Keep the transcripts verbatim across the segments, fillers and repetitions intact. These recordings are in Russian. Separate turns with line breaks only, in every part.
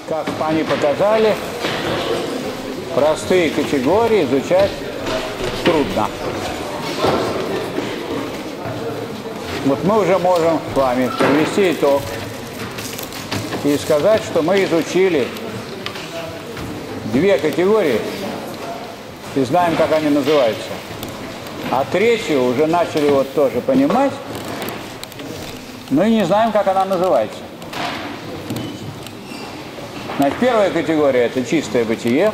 Как они показали, простые категории изучать трудно. Вот мы уже можем с вами подвести итог и сказать, что мы изучили две категории и знаем, как они называются. А третью уже начали вот тоже понимать, но и не знаем, как она называется. Значит, первая категория – это чистое бытие.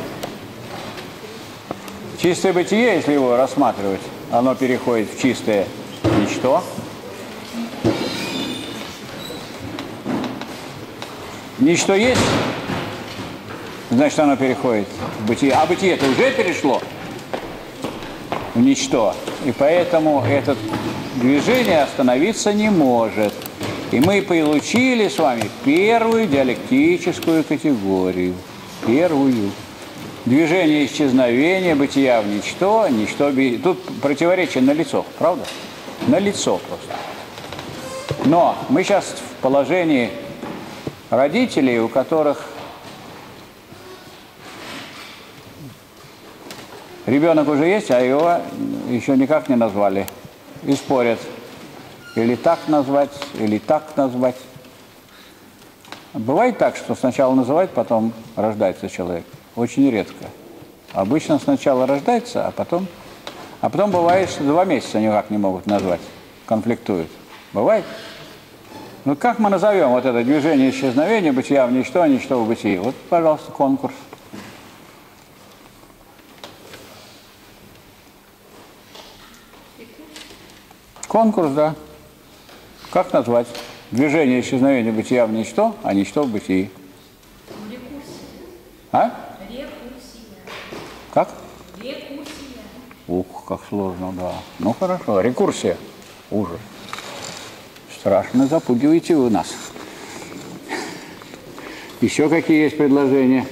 Чистое бытие, если его рассматривать, оно переходит в чистое ничто. Ничто есть, значит, оно переходит в бытие. А бытие-то уже перешло в ничто. И поэтому это движение остановиться не может. И мы получили с вами первую диалектическую категорию. Первую. Движение исчезновения, бытия в ничто, ничто... Тут противоречие налицо, правда? Налицо просто. Но мы сейчас в положении родителей, у которых ребенок уже есть, а его еще никак не назвали. И спорят. Или так назвать, или так назвать. Бывает так, что сначала называют, потом рождается человек. Очень редко. Обычно сначала рождается, а потом... А потом бывает, что два месяца никак не могут назвать. Конфликтуют. Бывает? Ну как мы назовем вот это движение исчезновения, бытия в ничто, ничто в бытии? Вот, пожалуйста, конкурс. Конкурс, да. Как назвать? Движение исчезновения бытия в ничто, а ничто в бытии.
Рекурсия.
А?
Рекурсия.
Как?
Рекурсия.
Ух, как сложно, да. Ну хорошо, рекурсия. Ужас. Страшно запугиваете вы нас. Еще какие есть предложения?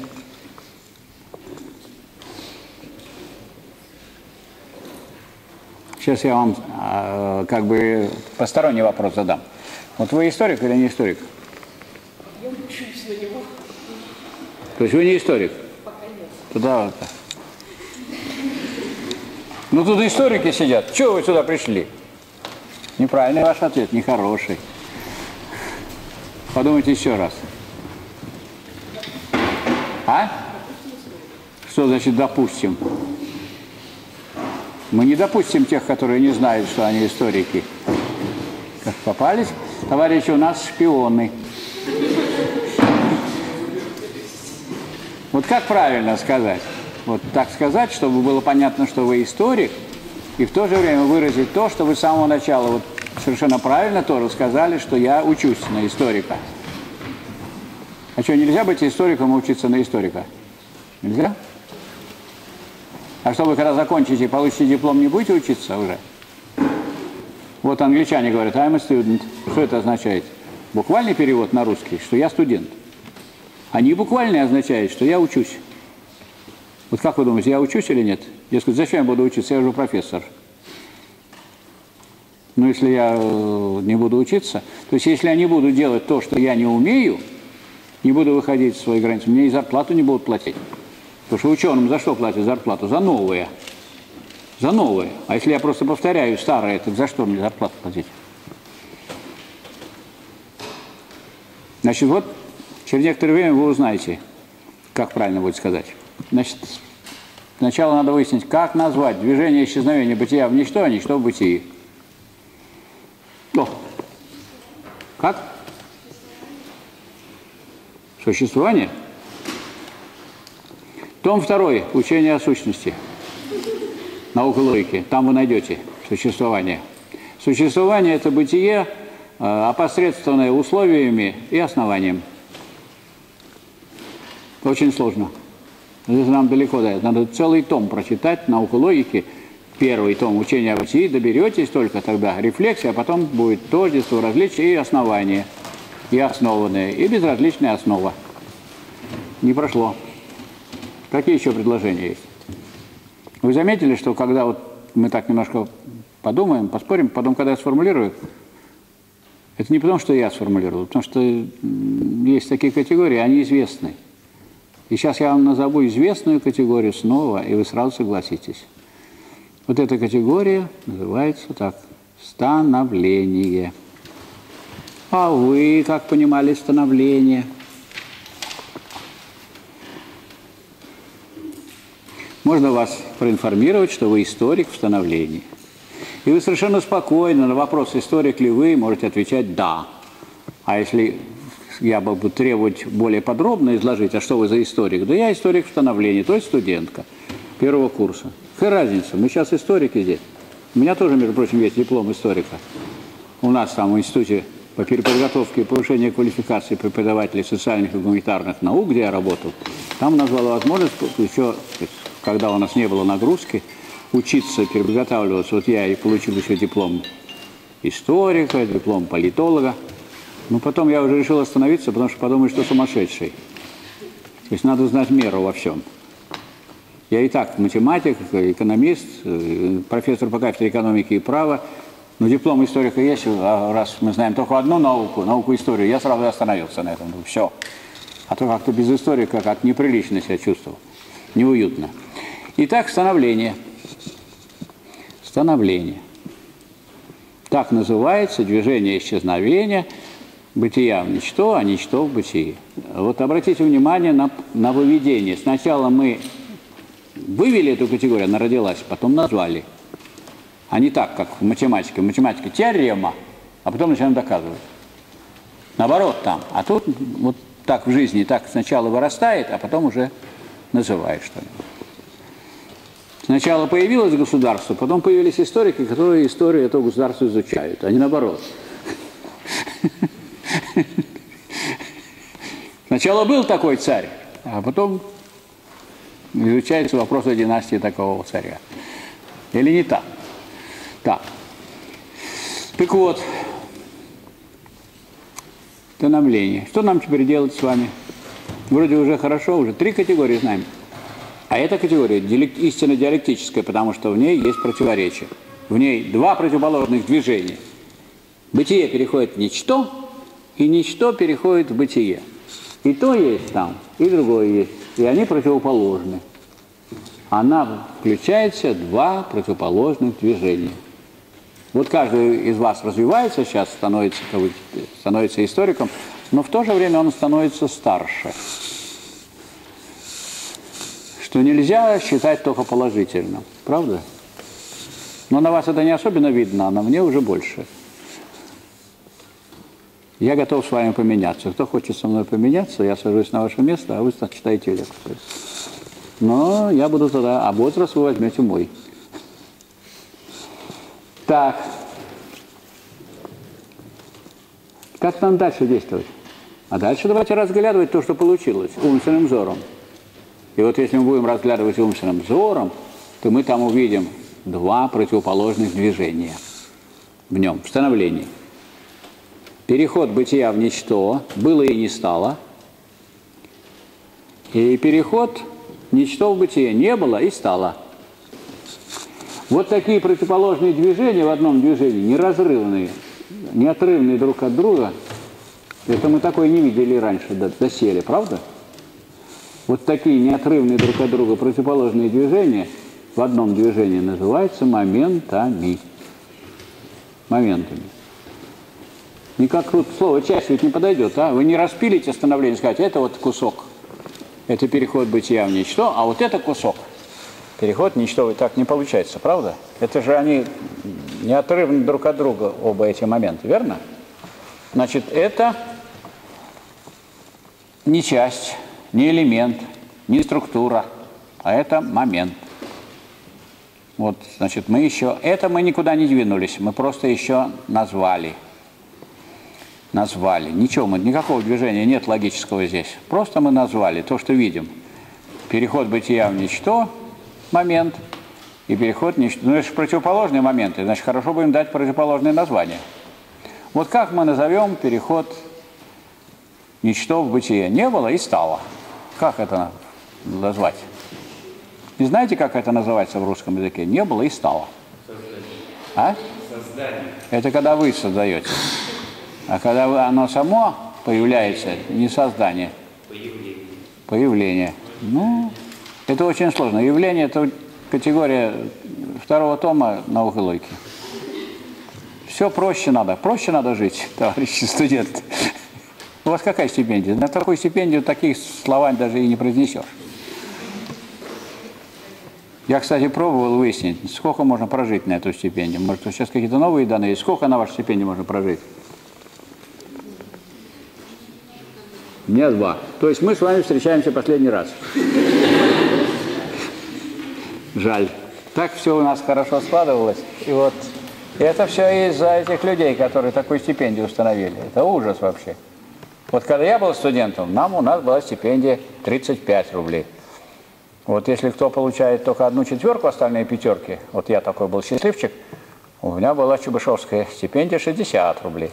Сейчас я вам э, как бы посторонний вопрос задам. Вот вы историк или не историк?
Я учусь на него.
То есть вы не историк?
Пока нет.
Туда вот. Ну тут историки сидят. Чего вы сюда пришли? Неправильный ваш ответ, нехороший. Подумайте еще раз. А? Что значит допустим? Мы не допустим тех, которые не знают, что они историки. Как попались? Товарищи, у нас шпионы. Вот как правильно сказать? Вот так сказать, чтобы было понятно, что вы историк, и в то же время выразить то, что вы с самого начала вот совершенно правильно тоже сказали, что я учусь на историка. А что, нельзя быть историком и учиться на историка? Нельзя? А что вы, когда закончите и получите диплом, не будете учиться уже? Вот англичане говорят, I'm a student. Что это означает? Буквальный перевод на русский, что я студент. А не буквальный означает, что я учусь. Вот как вы думаете, я учусь или нет? Я скажу, зачем я буду учиться? Я уже профессор. Но если я не буду учиться, то есть если я не буду делать то, что я не умею, не буду выходить в свои границы, мне и зарплату не будут платить. Потому что ученым за что платят зарплату? За новые. За новые. А если я просто повторяю старое, так за что мне зарплату платить? Значит, вот через некоторое время вы узнаете, как правильно будет сказать. Значит, сначала надо выяснить, как назвать движение исчезновения бытия в ничто, а ничто в бытии. О! Как? Существование? Том второй. Учение о сущности. Наука логики. Там вы найдете существование. Существование – это бытие, опосредствованное условиями и основанием. Очень сложно. Здесь нам далеко дает. Надо целый том прочитать, науку логики. Первый том учения о бытии. Доберетесь только тогда рефлексия, а потом будет тождество, различие и основание. И основанное, и безразличная основа. Не прошло. Какие еще предложения есть? Вы заметили, что когда вот мы так немножко подумаем, поспорим, потом, когда я сформулирую, это не потому, что я сформулировал, потому что есть такие категории, они известны. И сейчас я вам назову известную категорию снова, и вы сразу согласитесь. Вот эта категория называется так – становление. А вы как понимали становление? Можно вас проинформировать, что вы историк в становлении. И вы совершенно спокойно на вопрос, историк ли вы, можете отвечать «да». А если я буду требовать более подробно изложить, а что вы за историк? Да я историк в становлении, то есть студентка первого курса. Какая разница? Мы сейчас историки здесь. У меня тоже, между прочим, есть диплом историка. У нас там в институте по переподготовке и повышению квалификации преподавателей социальных и гуманитарных наук, где я работал, там у нас была возможность еще, когда у нас не было нагрузки, учиться, переподготавливаться. Вот я и получил еще диплом историка, диплом политолога. Но потом я уже решил остановиться, потому что подумаю, что сумасшедший. То есть надо знать меру во всем. Я и так математик, экономист, профессор по кафедре экономики и права. Но диплом историка есть, а раз мы знаем только одну науку, науку историю, я сразу остановился на этом. Все. А то как-то без историка как неприлично себя чувствовал. Неуютно. Итак, становление. Становление. Так называется движение исчезновения бытия в ничто, а ничто в бытии. Вот обратите внимание на, на выведение. Сначала мы вывели эту категорию, она родилась, потом назвали. А не так, как в математике. В математике теорема, а потом начинаем доказывать. Наоборот там. А тут вот так в жизни, так сначала вырастает, а потом уже называет что-нибудь. Сначала появилось государство, потом появились историки, которые историю этого государства изучают, а не наоборот. Сначала был такой царь, а потом изучается вопрос о династии такого царя. Или не так? Так. Так вот, становление. Что нам теперь делать с вами? Вроде уже хорошо, уже три категории знаем. А эта категория истинно диалектическая, потому что в ней есть противоречие. В ней два противоположных движения. Бытие переходит в ничто, и ничто переходит в бытие. И то есть там, и другое есть. И они противоположны. Она включает в себя два противоположных движения. Вот каждый из вас развивается сейчас, становится, становится историком, но в то же время он становится старше. Что нельзя считать только положительным. Правда? Но на вас это не особенно видно, а на мне уже больше. Я готов с вами поменяться. Кто хочет со мной поменяться, я сажусь на ваше место, а вы читаете лекцию. Но я буду тогда, а возраст вы возьмете мой. Так. Как нам дальше действовать? А дальше давайте разглядывать то, что получилось умственным взором. И вот если мы будем разглядывать умственным взором, то мы там увидим два противоположных движения в нем, в становлении. Переход бытия в ничто, было и не стало. И переход ничто в бытие, не было и стало. Вот такие противоположные движения в одном движении, неразрывные, неотрывные друг от друга, это мы такое не видели раньше, доселе, правда? Вот такие неотрывные друг от друга противоположные движения в одном движении называются моментами. Моментами. Никак тут слово «часть» ведь не подойдет, а? Вы не распилите становление и скажете, это вот кусок, это переход бытия в ничто, а вот это кусок. Переход в ничто, и так не получается, правда? Это же они неотрывны друг от друга, оба эти моменты, верно? Значит, это не часть, не элемент, не структура, а это момент. Вот, значит, мы еще, это мы никуда не двинулись, мы просто еще назвали. Назвали. Ничего, мы, никакого движения нет логического здесь. Просто мы назвали то, что видим. Переход бытия в ничто, момент, и переход в ничто. Ну, это же противоположные моменты, значит, хорошо будем дать противоположные названия. Вот как мы назовем переход ничто в бытие? Не было и стало. Как это назвать? Не знаете, как это называется в русском языке? Не было и стало. Создание. А? Создание. Это когда вы создаете. А когда оно само появляется, не создание. Появление. Появление. Ну, это очень сложно. Явление – это категория второго тома наук и логики. Все проще надо. Проще надо жить, товарищи студенты. У вас какая стипендия? На такую стипендию таких слов даже и не произнесешь. Я, кстати, пробовал выяснить, сколько можно прожить на эту стипендию. Может, сейчас какие-то новые данные. Сколько на вашей стипендии можно прожить? Дня два. То есть мы с вами встречаемся последний раз. Жаль. Так все у нас хорошо складывалось. И вот это все из-за этих людей, которые такую стипендию установили. Это ужас вообще. Вот когда я был студентом, нам у нас была стипендия тридцать пять рублей. Вот если кто получает только одну четверку, остальные пятерки, вот я такой был счастливчик, у меня была чебышевская стипендия шестьдесят рублей.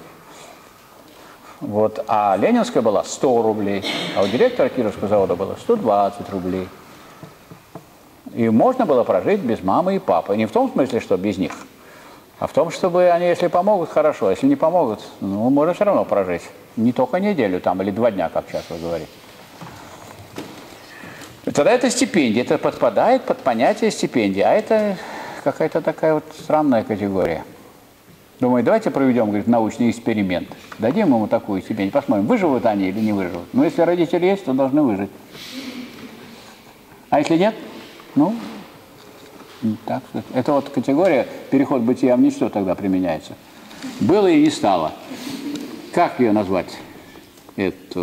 Вот, а ленинская была сто рублей, а у директора Кировского завода было сто двадцать рублей. И можно было прожить без мамы и папы. Не в том смысле, что без них, а в том, чтобы они, если помогут, хорошо, а если не помогут, ну, можно все равно прожить. Не только неделю там или два дня, как сейчас вы говорите. Тогда это стипендия, это подпадает под понятие стипендии, а это какая-то такая вот странная категория. Думаю, давайте проведем, говорит, научный эксперимент. Дадим ему такую стипендию, посмотрим, выживут они или не выживут. Но если родители есть, то должны выжить. А если нет, ну, так, это вот категория, переход бытия в ничто тогда применяется. Было и не стало. Как ее назвать? Эту.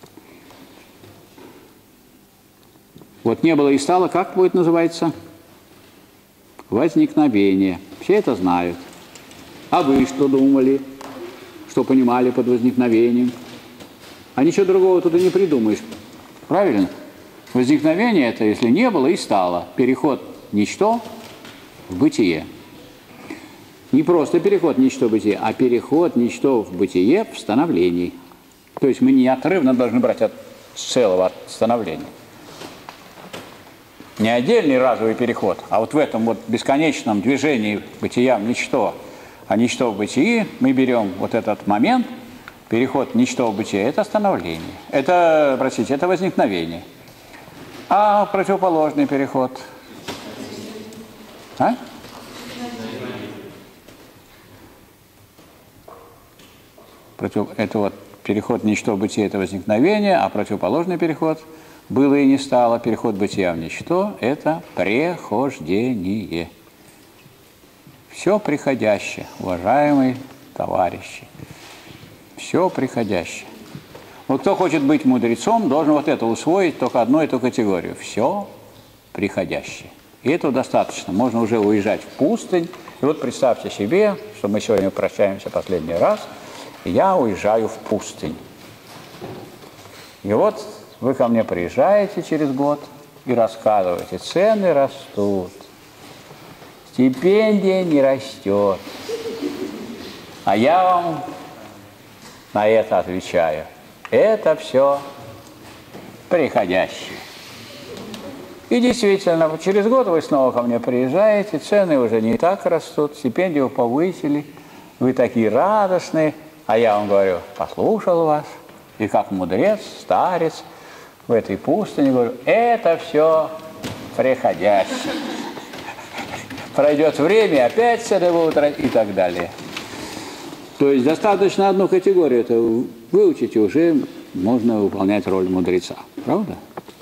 Вот не было и стало, как будет называться? Возникновение. Все это знают. А вы что думали? Что понимали под возникновением? А ничего другого туда не придумаешь. Правильно? Возникновение – это если не было и стало. Переход ничто в бытие. Не просто переход ничто в бытие, а переход ничто в бытие в становлении. То есть мы неотрывно должны брать от целого, от становления. Не отдельный разовый переход, а вот в этом вот бесконечном движении бытия в ничто, а ничто в бытии мы берем вот этот момент, переход ничто в бытие, это становление, это, простите, это возникновение. А противоположный переход? А? Против, это вот переход ничто в бытие, это возникновение, а противоположный переход – было и не стало, переход бытия в ничто – это прехождение. Все приходящее, уважаемые товарищи. Все приходящее. Вот кто хочет быть мудрецом, должен вот это усвоить, только одну эту категорию. Все приходящее. И этого достаточно. Можно уже уезжать в пустынь. И вот представьте себе, что мы сегодня прощаемся последний раз, и я уезжаю в пустынь. И вот вы ко мне приезжаете через год и рассказываете, цены растут, стипендия не растет. А я вам на это отвечаю, это все приходящее. И действительно, через год вы снова ко мне приезжаете, цены уже не так растут, стипендию повысили, вы такие радостные, а я вам говорю, послушал вас, и как мудрец, старец, в этой пустыне, говорю, это все приходящее. Пройдет время, опять цены будут расти и так далее. То есть достаточно одну категорию это выучить, и уже можно выполнять роль мудреца. Правда?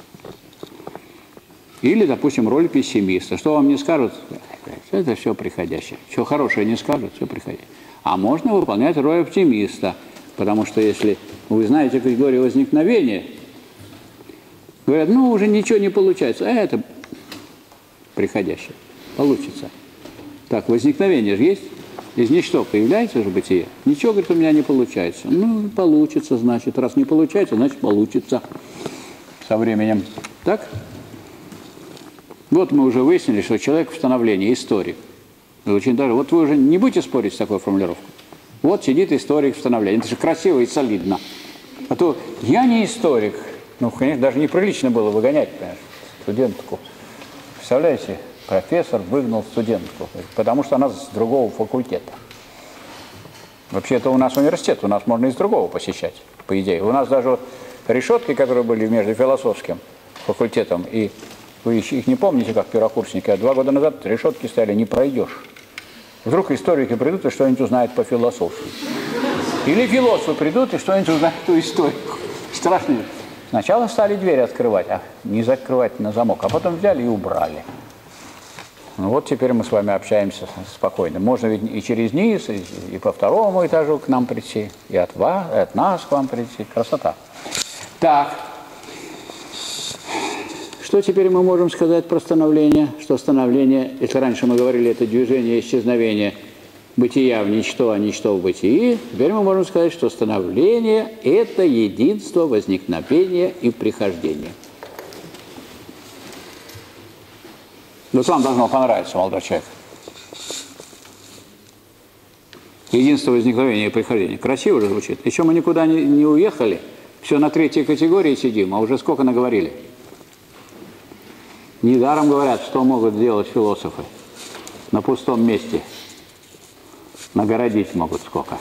Или, допустим, роль пессимиста. Что вам не скажут? Это все приходящее. Что хорошее не скажут, все приходящее. А можно выполнять роль оптимиста. Потому что если вы знаете категорию возникновения, говорят, ну, уже ничего не получается. А это приходящее. Получится. Так, возникновение же есть. Из ничто появляется же бытие. Ничего, говорит, у меня не получается. Ну, получится, значит. Раз не получается, значит, получится со временем. Так? Вот мы уже выяснили, что человек в становлении историк. Очень даже. Вот вы уже не будете спорить с такой формулировкой. Вот сидит историк в становлении. Это же красиво и солидно. А то я не историк. Ну, конечно, даже неприлично было выгонять, конечно, студентку. Представляете, профессор выгнал студентку, потому что она с другого факультета. Вообще, это у нас университет, у нас можно из другого посещать, по идее. У нас даже вот решетки, которые были между философским факультетом, и вы их не помните, как первокурсники, а два года назад решетки стояли, не пройдешь. Вдруг историки придут и что-нибудь узнают по философии. Или философы придут и что-нибудь узнают по историку. Страшно. Сначала стали двери открывать, а не закрывать на замок, а потом взяли и убрали. Ну вот теперь мы с вами общаемся спокойно. Можно ведь и через низ, и, и по второму этажу к нам прийти, и от вас, и от нас к вам прийти. Красота. Так. Что теперь мы можем сказать про становление? Что становление, если раньше мы говорили, это движение исчезновения бытия в ничто, а ничто в бытии, теперь мы можем сказать, что становление – это единство возникновения и прихождения. Вот вам должно понравиться, молодой человек. Единство возникновения и прихождения. Красиво же звучит. Еще мы никуда не, не уехали, все на третьей категории сидим, а уже сколько наговорили. Недаром говорят, что могут сделать философы на пустом месте. Нагородить могут сколько.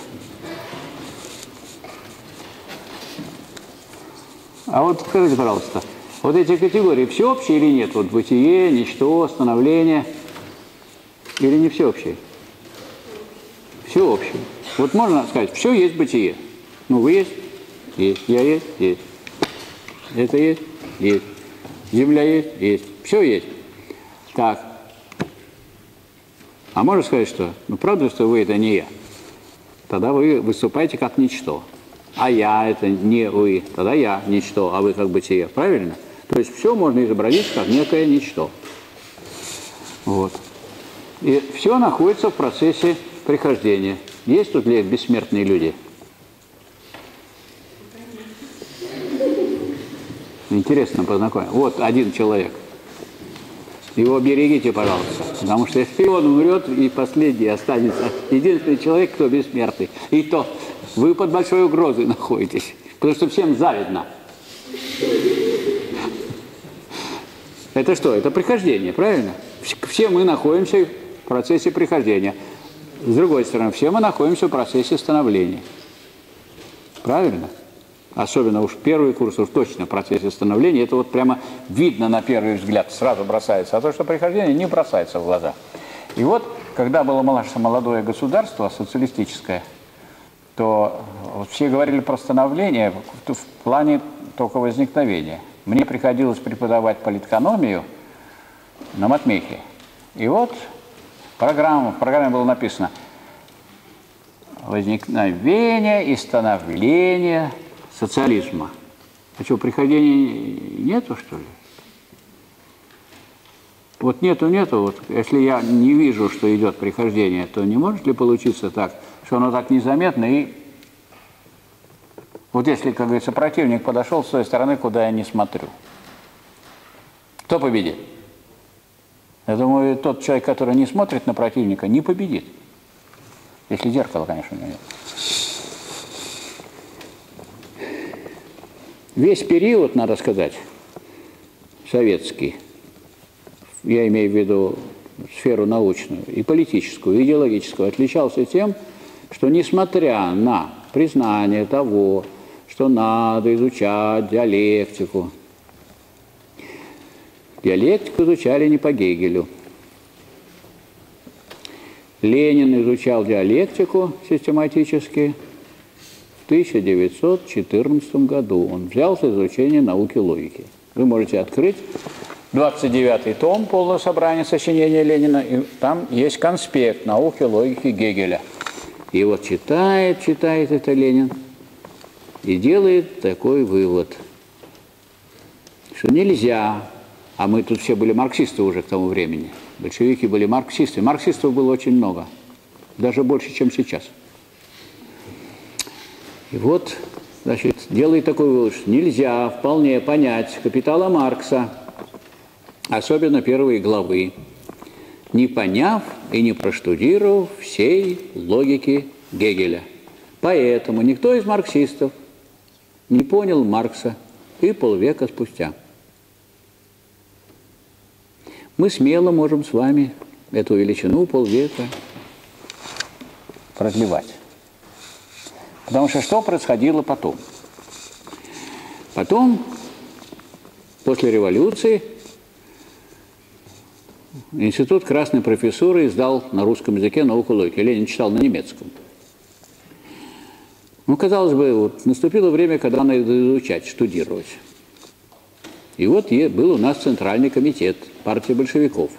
А вот скажите, пожалуйста, вот эти категории всеобщие или нет? Вот бытие, ничто, становление. Или не всеобщие? Всеобщие. Вот можно сказать, все есть бытие. Ну, вы есть? Есть. Я есть? Есть. Это есть? Есть. Земля есть? Есть. Все есть. Так. А можно сказать, что? Ну, правда, что вы это не я? Тогда вы выступаете как ничто. А я это не вы. Тогда я ничто, а вы как бытие. Правильно? То есть все можно изобразить как некое ничто. Вот. И все находится в процессе прихождения. Есть тут ли бессмертные люди? Интересно познакомиться. Вот один человек. Его берегите, пожалуйста. Потому что если он умрет, и последний останется единственный человек, кто бессмертный. И то вы под большой угрозой находитесь. Потому что всем завидно. Это что? Это прихождение, правильно? Все мы находимся в процессе прихождения. С другой стороны, все мы находимся в процессе становления. Правильно? Особенно уж первый курс, уж точно в процессе становления. Это вот прямо видно на первый взгляд, сразу бросается. А то, что прихождение не бросается в глаза. И вот, когда было наше молодое государство, социалистическое, то все говорили про становление в плане только возникновения. Мне приходилось преподавать политэкономию на матмехе. И вот программа, в программе было написано «Возникновение и становление социализма». А что, прихождения нету, что ли? Вот нету-нету, вот если я не вижу, что идет прихождение, то не может ли получиться так, что оно так незаметно и... Вот если, как говорится, противник подошел с той стороны, куда я не смотрю, кто победит? Я думаю, тот человек, который не смотрит на противника, не победит. Если зеркало, конечно, у него нет. Весь период, надо сказать, советский, я имею в виду сферу научную и политическую, и идеологическую, отличался тем, что несмотря на признание того, что надо изучать диалектику, диалектику изучали не по Гегелю. Ленин изучал диалектику систематически в тысяча девятьсот четырнадцатом году. Он взялся за изучение науки логики. Вы можете открыть двадцать девятый том полного собрания сочинения Ленина, и там есть конспект науки логики Гегеля. И вот читает, читает это Ленин и делает такой вывод, что нельзя, а мы тут все были марксисты уже к тому времени, большевики были марксисты, марксистов было очень много, даже больше, чем сейчас. И вот, значит, делает такой вывод, что нельзя вполне понять капитала Маркса, особенно первые главы, не поняв и не проштудировав всей логики Гегеля. Поэтому никто из марксистов не понял Маркса и полвека спустя. Мы смело можем с вами эту величину полвека продлевать. Потому что что происходило потом? Потом После революции Институт Красной Профессуры издал на русском языке науку логики. Ленин читал на немецком. Ну, казалось бы, вот наступило время, когда надо изучать, штудировать. И вот был у нас Центральный комитет партии большевиков.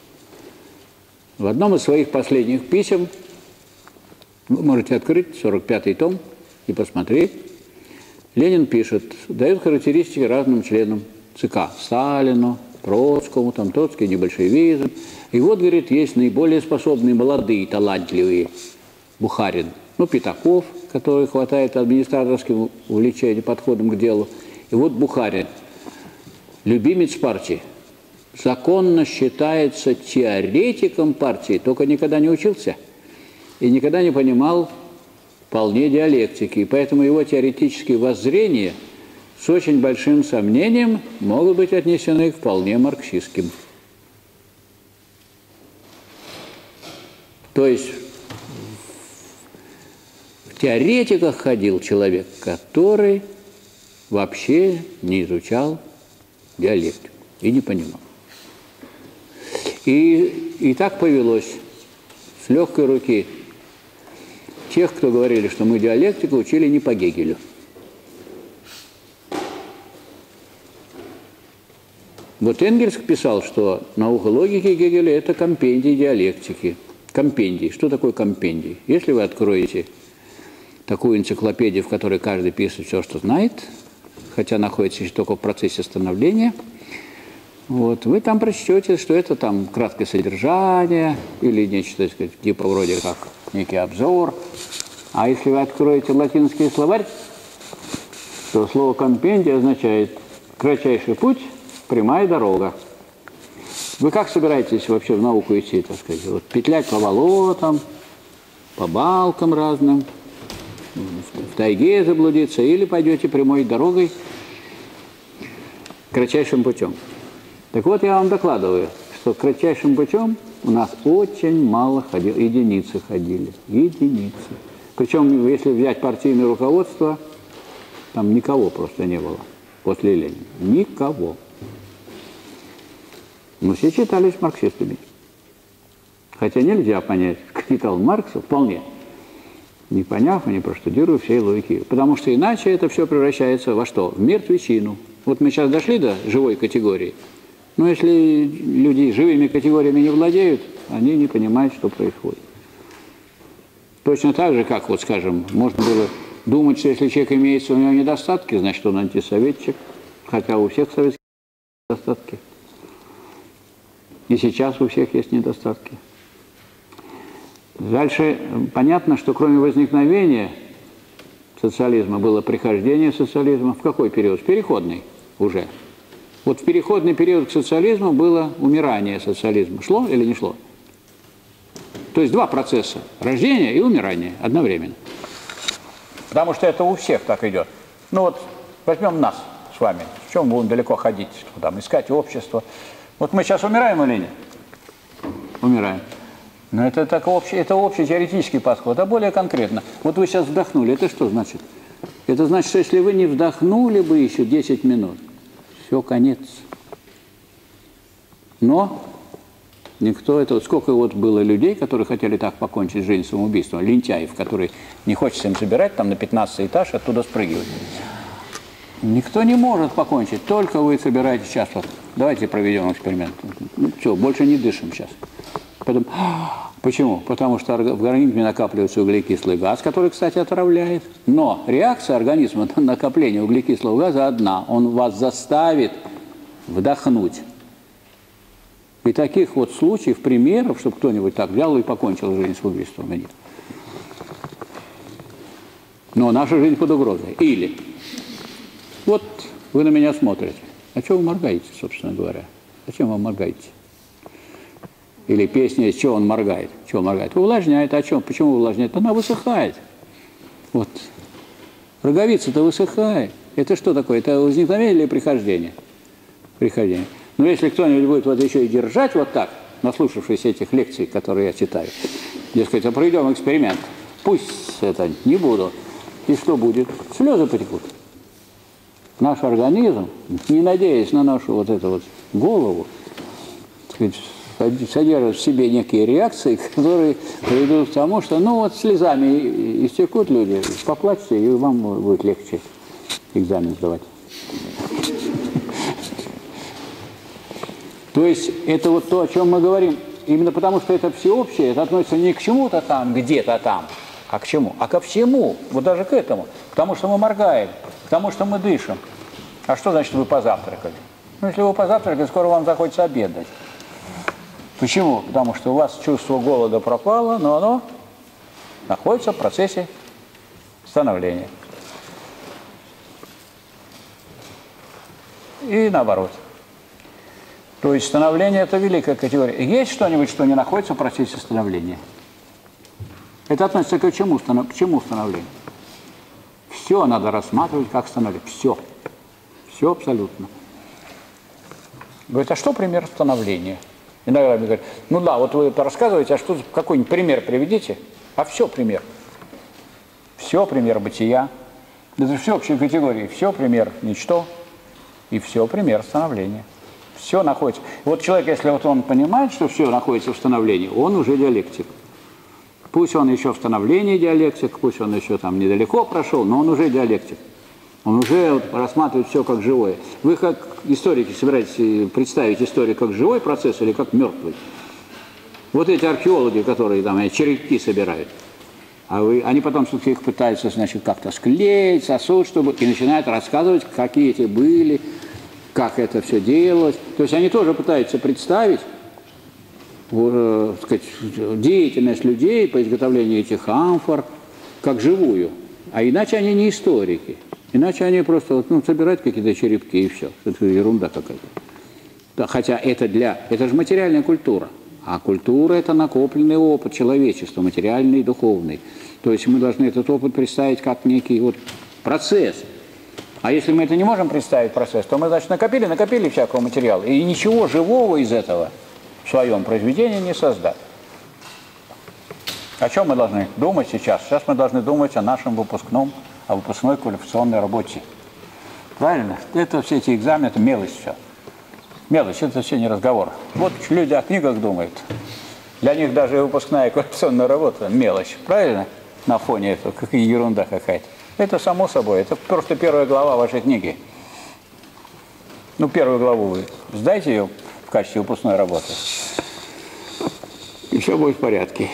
В одном из своих последних писем, вы можете открыть сорок пятый том и посмотреть, Ленин пишет, дает характеристики разным членам ЦК. Сталину, Троцкому, там Троцкий, небольшевизм. И вот, говорит, есть наиболее способные, молодые, талантливые. Бухарин, ну, Пятаков, который хватает администраторским увлечением, подходом к делу. И вот Бухарин, любимец партии, законно считается теоретиком партии, только никогда не учился и никогда не понимал вполне диалектики. И поэтому его теоретические воззрения с очень большим сомнением могут быть отнесены к вполне марксистским. То есть в теоретиках ходил человек, который вообще не изучал диалектику и не понимал. И, и так повелось с легкой руки тех, кто говорили, что мы диалектику учили не по Гегелю. Вот Энгельс писал, что наука логики Гегеля – это компендий диалектики. Компендий. Что такое компендий? Если вы откроете такую энциклопедию, в которой каждый пишет все, что знает, хотя находится еще только в процессе становления, вот, вы там прочтете, что это там краткое содержание или нечто, так сказать, типа вроде как некий обзор. А если вы откроете латинский словарь, то слово «компендий» означает «кратчайший путь, прямая дорога». Вы как собираетесь вообще в науку идти, так сказать? Вот, петлять по болотам, по балкам разным, в тайге заблудиться, или пойдете прямой дорогой, кратчайшим путем? Так вот, я вам докладываю, что кратчайшим путем у нас очень мало ходило, единицы ходили, единицы. Причем, если взять партийное руководство, там никого просто не было после Ленина. Никого. Но все считались марксистами. Хотя нельзя понять капитал Маркса вполне, не поняв и не проштудируя всей логики. Потому что иначе это все превращается во что? В мертвечину. Вот мы сейчас дошли до живой категории. Но если люди живыми категориями не владеют, они не понимают, что происходит. Точно так же, как, вот, скажем, можно было думать, что если человек имеет у него недостатки, значит, он антисоветчик, хотя у всех советских недостатки. И сейчас у всех есть недостатки. Дальше понятно, что кроме возникновения социализма было прихождение социализма. В какой период? В переходный уже. Вот в переходный период к социализму было умирание социализма. Шло или не шло? То есть два процесса. Рождение и умирание одновременно. Потому что это у всех так идет. Ну вот возьмем нас с вами. В чем будем далеко ходить? Там, искать общество. Вот мы сейчас умираем или нет? Умираем. Но это, так общий, это общий теоретический подход, а более конкретно. Вот вы сейчас вдохнули. Это что значит? Это значит, что если вы не вдохнули бы еще десять минут, все, конец. Но никто это... Сколько вот было людей, которые хотели так покончить жизнь самоубийством, лентяев, которые не хочется им собирать там на пятнадцатый этаж, оттуда спрыгивать. Никто не может покончить, только вы собираетесь сейчас. Вот, давайте проведем эксперимент. Ну, все, больше не дышим сейчас. Потом, почему? Потому что в организме накапливается углекислый газ, который, кстати, отравляет. Но реакция организма на накопление углекислого газа одна. Он вас заставит вдохнуть. И таких вот случаев, примеров, чтобы кто-нибудь так взял и покончил жизнь с убийством, нет. Но наша жизнь под угрозой. Или, вот вы на меня смотрите. А чего вы моргаете, собственно говоря? Зачем вы моргаете? Или песня «Из чего он моргает?» Чего моргает? Увлажняет. А чем? Почему увлажняет? Она высыхает. Вот. Роговица-то высыхает. Это что такое? Это возникновение или прихождение? Прихождение. Но если кто-нибудь будет вот еще и держать вот так, наслушавшись этих лекций, которые я читаю, дескать, а проведем эксперимент, пусть это не буду. И что будет? Слезы потекут. наш организм, не надеясь на нашу вот эту вот голову, так сказать, содержит в себе некие реакции, которые приведут к тому, что, ну, вот слезами истекут люди, поплачьте, и вам будет легче экзамен сдавать. То есть это вот то, о чем мы говорим, именно потому что это всеобщее, это относится не к чему-то там, где-то там, а к чему? А ко всему, вот даже к этому, потому что мы моргаем, потому что мы дышим. А что значит вы позавтракали? Ну, если вы позавтракали, скоро вам захочется обедать. Почему? Потому что у вас чувство голода пропало, но оно находится в процессе становления. И наоборот. То есть становление – это великая категория. Есть что-нибудь, что не находится в процессе становления? Это относится к чему, к чему становлению? Все надо рассматривать как становление. Все. Все абсолютно. Говорит, а что пример становления? Иногда мне говорят, ну да, вот вы это рассказываете, а что, какой-нибудь пример приведите? А все пример. Все пример бытия. Это все общие категории. Все пример ничто и все пример становления. Все находится. Вот человек, если вот он понимает, что все находится в становлении, он уже диалектик. Пусть он еще в становлении диалектик, пусть он еще там недалеко прошел, но он уже диалектик. Он уже вот рассматривает все как живое. Вы как историки собираетесь представить историю как живой процесс или как мертвый? Вот эти археологи, которые там черепки собирают, а вы, они потом все-таки их пытаются, значит, как-то склеить, сосуд, чтобы и начинают рассказывать, какие эти были, как это все делалось. То есть они тоже пытаются представить э, сказать, деятельность людей по изготовлению этих амфор как живую. А иначе они не историки. Иначе они просто ну, собирают какие-то черепки и все. Это ерунда какая-то. Да, хотя это для... Это же материальная культура. А культура – это накопленный опыт человечества, материальный и духовный. То есть мы должны этот опыт представить как некий вот процесс. А если мы это не можем представить процесс, то мы, значит, накопили, накопили всякого материала. И ничего живого из этого в своем произведении не создать. О чем мы должны думать сейчас? Сейчас мы должны думать о нашем выпускном, о выпускной квалификационной работе. Правильно? Это все эти экзамены, это мелочь все. Мелочь, это все не разговор. Вот люди о книгах думают. Для них даже выпускная квалификационная работа – мелочь. Правильно? На фоне этого, какая ерунда какая-то. Это само собой, это просто первая глава вашей книги. Ну, первую главу вы сдайте ее в качестве выпускной работы, и все будет в порядке.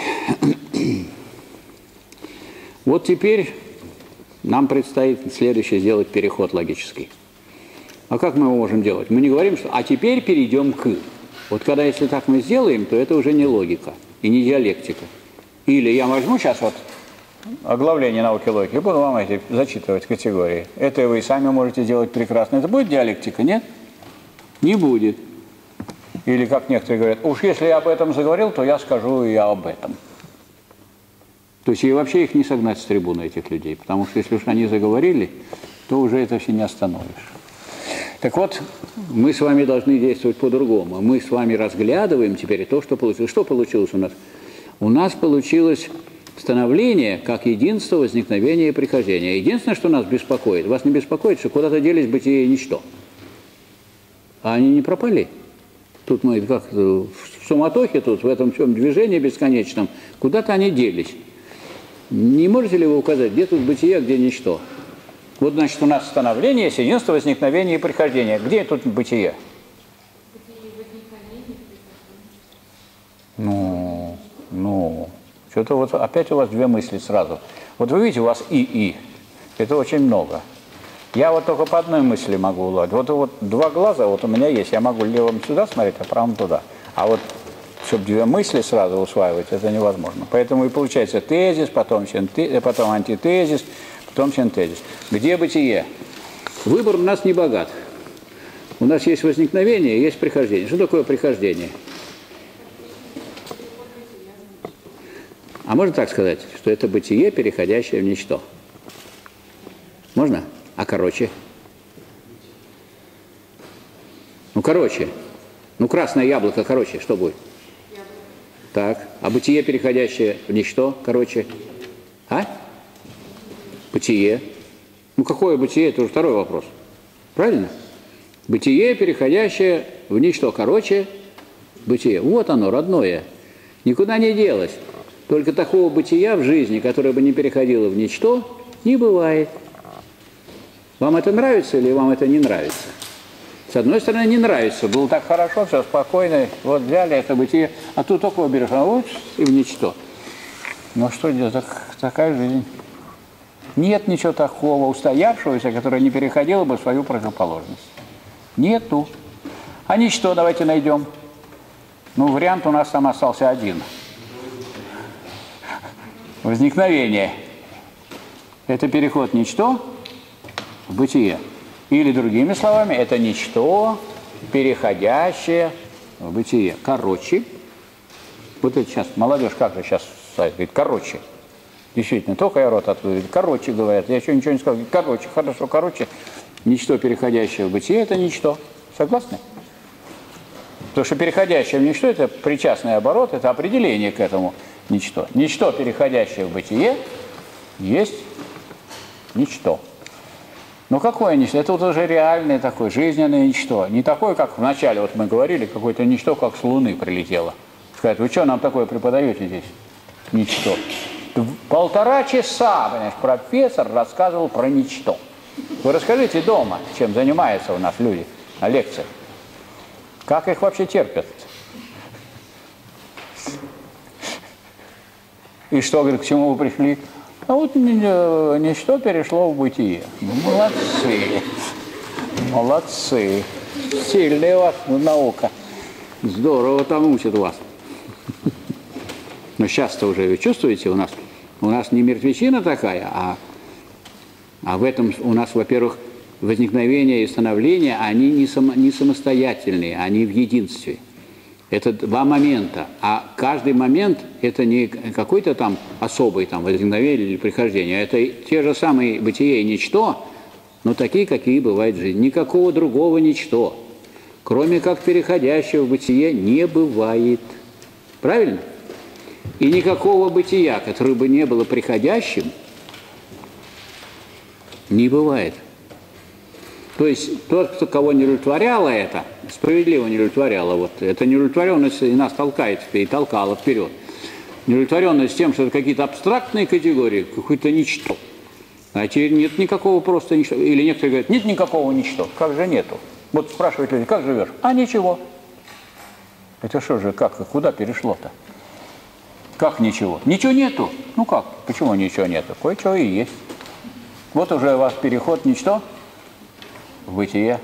Вот теперь нам предстоит следующее сделать переход логический. А как мы его можем делать? Мы не говорим, что «а теперь перейдем к». Вот когда если так мы сделаем, то это уже не логика и не диалектика. Или я возьму сейчас вот оглавление науки логики, и буду вам эти зачитывать категории. Это вы и сами можете делать прекрасно. Это будет диалектика? Нет? Не будет. Или, как некоторые говорят, уж если я об этом заговорил, то я скажу и об этом. То есть и вообще их не согнать с трибуны, этих людей. Потому что если уж они заговорили, то уже это все не остановишь. Так вот, мы с вами должны действовать по-другому. Мы с вами разглядываем теперь то, что получилось. Что получилось у нас? У нас получилось становление как единство возникновения и прихождения. Единственное, что нас беспокоит, вас не беспокоит, что куда-то делись бытие и ничто. А они не пропали. Тут мы как в суматохе, тут в этом всем движении бесконечном, куда-то они делись. Не можете ли вы указать, где тут бытие, а где ничто? Вот, значит, у нас становление есть единство возникновения и прихождения. Где тут бытие?
Бытие, возникновение, прихождение.
Ну, ну... Что-то вот опять у вас две мысли сразу. Вот вы видите, у вас и-и. Это очень много. Я вот только по одной мысли могу уладить. Вот, вот два глаза вот у меня есть. Я могу левым сюда смотреть, а правым туда. А вот чтобы две мысли сразу усваивать, это невозможно. Поэтому и получается тезис, потом, синтез, потом антитезис, потом синтезис. Где бытие? Выбор у нас не богат. У нас есть возникновение, есть прихождение. Что такое прихождение? А можно так сказать, что это бытие, переходящее в ничто? Можно? А короче? Ну, короче. Ну, красное яблоко, короче, что будет? Яблоко. Так. А бытие, переходящее в ничто, короче? А? Бытие. Ну, какое бытие? Это уже второй вопрос. Правильно? Бытие, переходящее в ничто. Короче, бытие. Вот оно, родное. Никуда не делось. Только такого бытия в жизни, которое бы не переходило в ничто, не бывает. Вам это нравится или вам это не нравится? С одной стороны, не нравится. Было так хорошо, все спокойно. Вот взяли это бытие, а тут только берешь, а вот и в ничто. Ну что делать? Так, такая жизнь. Нет ничего такого устоявшегося, которое не переходило бы в свою противоположность. Нету. А ничто давайте найдем. Ну, вариант у нас там остался один. Возникновение. Это переход ничто в бытие. Или, другими словами, это ничто, переходящее в бытие. Короче, вот это сейчас, молодежь как же сейчас говорит, короче. Действительно, только я рот открою, короче говорят, я еще ничего не сказал, короче, хорошо, короче. Ничто, переходящее в бытие, это ничто. Согласны? Потому что переходящее в ничто – это причастный оборот, это определение к этому ничто. Ничто, переходящее в бытие, есть ничто. Но какое ничто? Это вот уже реальное такое, жизненное ничто. Не такое, как вначале вот мы говорили, какое-то ничто, как с Луны прилетело. Сказать, вы что нам такое преподаете здесь? Ничто. Полтора часа, понимаешь, профессор рассказывал про ничто. Вы расскажите дома, чем занимаются у нас люди на лекциях. Как их вообще терпят? И что, говорит, к чему вы пришли? А вот ничто перешло в бытие. Ну, молодцы. Молодцы. Сильная у вас наука. Здорово там учат вас. Но сейчас-то уже, вы чувствуете, у нас, у нас не мертвечина такая, а, а в этом у нас, во-первых, возникновение и становление, они не, само, не самостоятельные, они в единстве. Это два момента, а каждый момент это не какой-то там особый там возникновение или прихождение, это те же самые бытие и ничто, но такие, какие бывают в жизни. Никакого другого ничто, кроме как переходящего в бытие, не бывает. Правильно? И никакого бытия, которое бы не было приходящим, не бывает. То есть тот, кто кого не удовлетворяло это, справедливо не удовлетворяло, вот, эта неудовлетворенность и нас толкает и толкала вперед. Неудовлетворенность тем, что это какие-то абстрактные категории, какое-то ничто. А теперь нет никакого просто ничто. Или некоторые говорят, нет никакого ничто. Как же нету? Вот спрашивают люди, как живешь? А ничего. Это что же, как, куда перешло-то? Как ничего? Ничего нету. Ну как? Почему ничего нету? Кое-что и есть. Вот уже у вас переход ничто в бытие.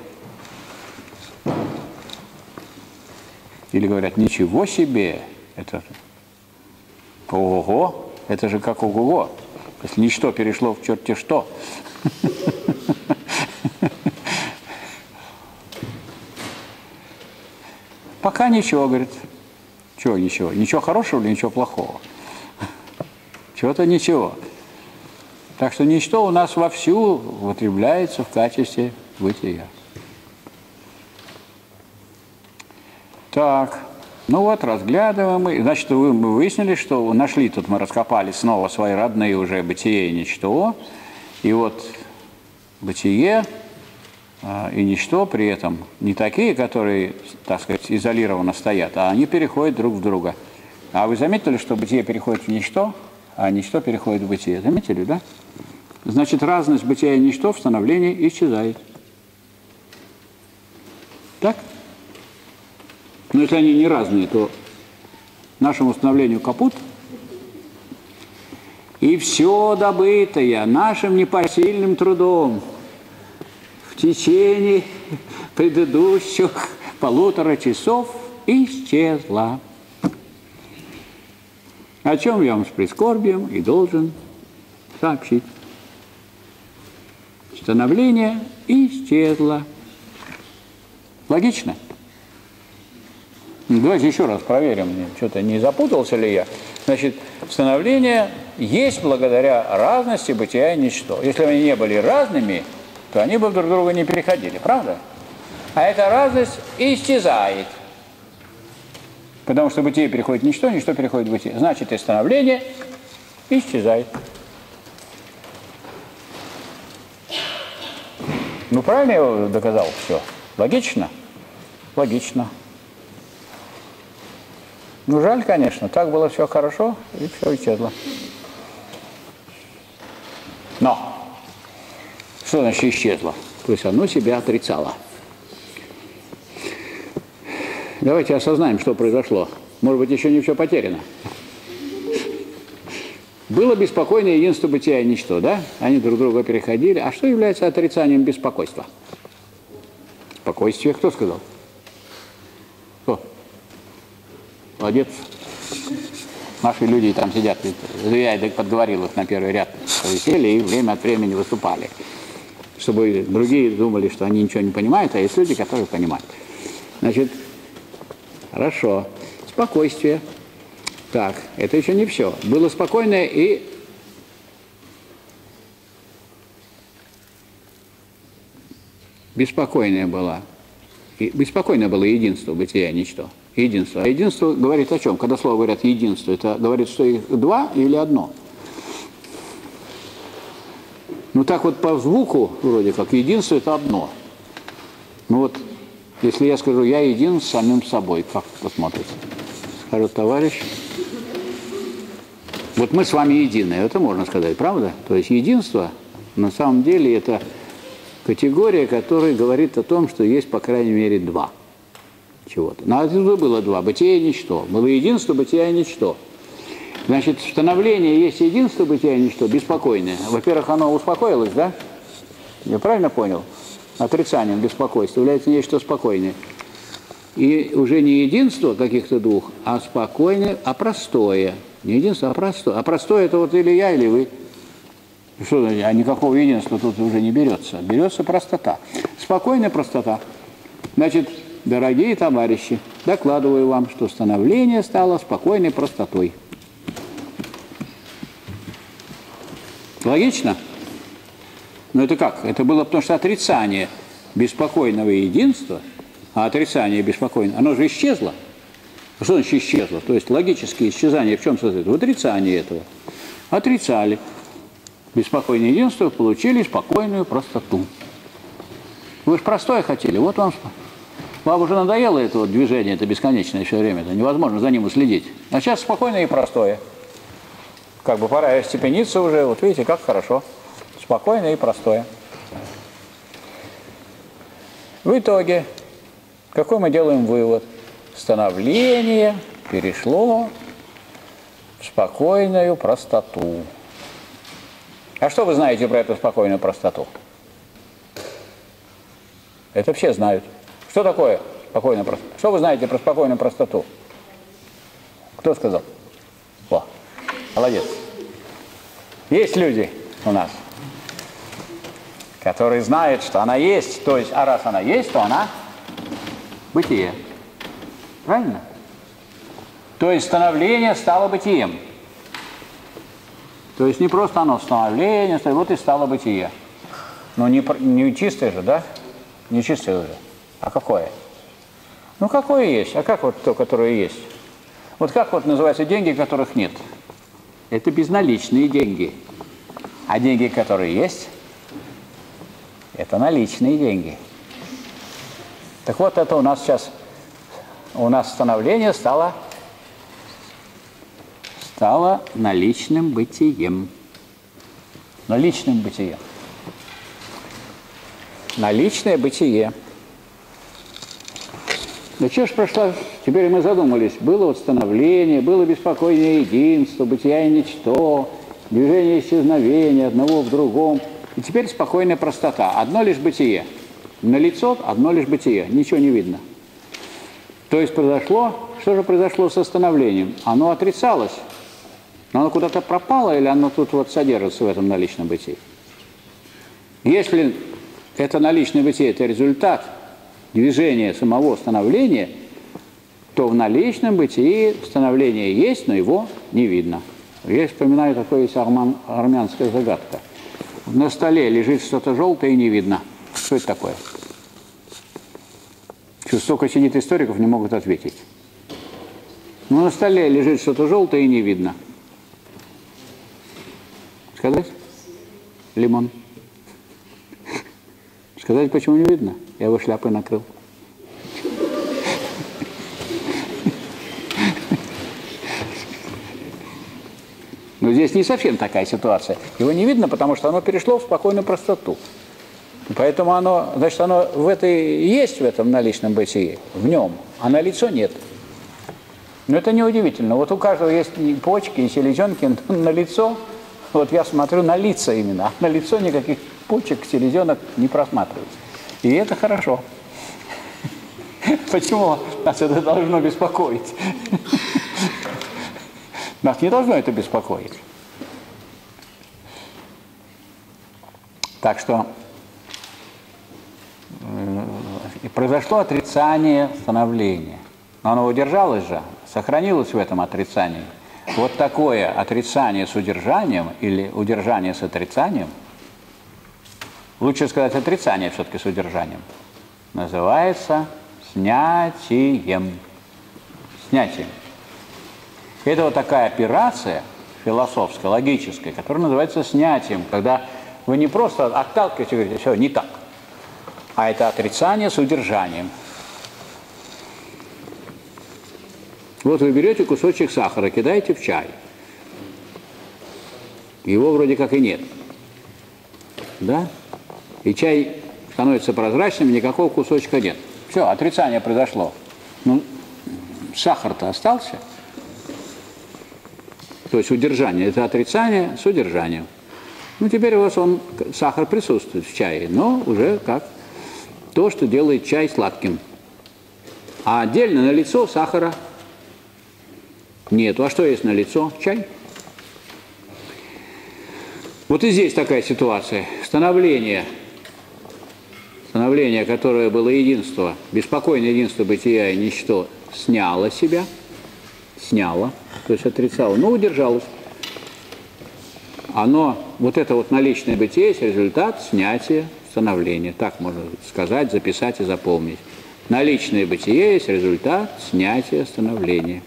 Или говорят, ничего себе, это ого-го, это же как ого-го. Если ничто перешло в черти что. Пока ничего, говорит. Чего ничего? Ничего хорошего или ничего плохого? Чего-то ничего. Так что ничто у нас вовсю употребляется в качестве бытия. Так, ну вот, разглядываем мы. Значит, вы, мы выяснили, что нашли, тут мы раскопали снова свои родные уже бытие и ничто. И вот бытие э, и ничто при этом не такие, которые, так сказать, изолированно стоят, а они переходят друг в друга. А вы заметили, что бытие переходит в ничто, а ничто переходит в бытие? Заметили, да? Значит, разность бытия и ничто в становлении исчезает. Так? Но если они не разные, то нашему становлению капут. И все добытое нашим непосильным трудом в течение предыдущих полутора часов исчезло. О чем я вам с прискорбием и должен сообщить. Становление исчезло. Логично? Давайте еще раз проверим, что-то не запутался ли я. Значит, становление есть благодаря разности бытия и ничто. Если бы они не были разными, то они бы друг друга не переходили, правда? А эта разность исчезает. Потому что бытие переходит в ничто, ничто переходит в бытие. Значит, и становление исчезает. Ну, правильно я доказал все? Логично? Логично. Ну, жаль, конечно, так было все хорошо, и все исчезло. Но, что значит исчезло? То есть оно себя отрицало. Давайте осознаем, что произошло. Может быть, еще не все потеряно. Было беспокойное единство бытия и ничто, да? Они друг друга переходили. А что является отрицанием беспокойства? Спокойствие, кто сказал? Кто? Молодец. Наши люди там сидят. Я подговорил их на первый ряд. Сели и время от времени выступали. Чтобы другие думали, что они ничего не понимают, а есть люди, которые понимают. Значит, хорошо. Спокойствие. Так, это еще не все. Было спокойное и беспокойное было. И беспокойное было единство, бытия, ничто. Единство. А единство говорит о чем? Когда слово говорят единство, это говорит, что их два или одно? Ну так вот по звуку, вроде как, единство это одно. Ну вот, если я скажу, я един с самим собой, как посмотрите? Скажет товарищ. Вот мы с вами едины, это можно сказать, правда? То есть единство, на самом деле, это категория, которая говорит о том, что есть, по крайней мере, два чего-то. Но отсюда было два, бытие и ничто. Было единство, бытие и ничто. Значит, становление есть единство, бытие и ничто, беспокойное. Во-первых, оно успокоилось, да? Я правильно понял? Отрицанием беспокойства является нечто спокойное. И уже не единство каких-то двух, а спокойное, а простое. Не единство, а простое. А простое это вот или я, или вы. Что, а никакого единства тут уже не берется. Берется простота. Спокойная простота. Значит, дорогие товарищи, докладываю вам, что становление стало спокойной простотой. Логично? Но это как? Это было потому что отрицание беспокойного единства, а отрицание беспокойного, оно же исчезло. Что значит исчезло? То есть логическое исчезание в чем состоит? В отрицании этого. Отрицали беспокойное единство, получили спокойную простоту. Вы же простое хотели, вот вам. Вам уже надоело это вот движение, это бесконечное все время, это невозможно за ним уследить. А сейчас спокойное и простое. Как бы пора остепениться уже, вот видите, как хорошо. Спокойное и простое. В итоге, какой мы делаем вывод? Становление перешло в спокойную простоту. А что вы знаете про эту спокойную простоту? Это все знают. Что такое спокойная простота? Что вы знаете про спокойную простоту? Кто сказал? О, молодец. Есть люди у нас, которые знают, что она есть. То есть, а раз она есть, то она бытие. Правильно? То есть становление стало бытием. То есть не просто оно становление, вот и стало бытие. Но не, не чистое же, да? Не чистое уже. А какое? Ну, какое есть? А как вот то, которое есть? Вот как вот называются деньги, которых нет? Это безналичные деньги. А деньги, которые есть, это наличные деньги. Так вот, это у нас сейчас, у нас становление стало, стало наличным бытием. Наличным бытием. Наличное бытие. Ну что ж прошло, теперь мы задумались, было вот становление, было беспокойное единство, бытия и ничто, движение исчезновения одного в другом, и теперь спокойная простота, одно лишь бытие. Налицо одно лишь бытие, ничего не видно. То есть произошло, что же произошло со становлением? Оно отрицалось, но оно куда-то пропало или оно тут вот содержится в этом наличном бытии? Если это наличное бытие, это результат движения самого становления, то в наличном бытии становление есть, но его не видно. Я вспоминаю, такое есть армян, армянская загадка. На столе лежит что-то желтое и не видно. Что это такое? Что столько сидит историков, не могут ответить. Но на столе лежит что-то желтое и не видно. Сказать? Лимон. Сказать, почему не видно? Я его шляпой накрыл. Но здесь не совсем такая ситуация. Его не видно, потому что оно перешло в спокойную простоту. Поэтому оно, значит, оно в этой есть, в этом наличном бытии, в нем, а на лицо нет. Но это неудивительно. Вот у каждого есть и почки, и селезенки на лицо. Вот я смотрю на лица именно, а на лицо никаких почек, селезенок не просматривается. И это хорошо. Почему нас это должно беспокоить? Нас не должно это беспокоить. Так что э, произошло отрицание становления. Но оно удержалось же, сохранилось в этом отрицании. Вот такое отрицание с удержанием или удержание с отрицанием, лучше сказать отрицание все-таки с удержанием, называется снятием. Снятием. Это вот такая операция философская, логическая, которая называется снятием, когда вы не просто отталкиваете и говорите, все, не так, а это отрицание с удержанием. Вот вы берете кусочек сахара, кидаете в чай. Его вроде как и нет. Да? И чай становится прозрачным, никакого кусочка нет. Все, отрицание произошло. Ну, сахар-то остался. То есть удержание – это отрицание с удержанием. Ну, теперь у вас он, сахар присутствует в чае, но уже как то, что делает чай сладким. А отдельно на лицо сахара нету. А что есть на лицо? Чай. Вот и здесь такая ситуация. Становление, становление, которое было единство, беспокойное единство бытия и ничто, сняло себя, сняло, то есть отрицало, но удержалось. Оно, вот это вот наличное бытие, есть результат снятия становления. Так можно сказать, записать и запомнить. Наличное бытие есть результат снятия становления.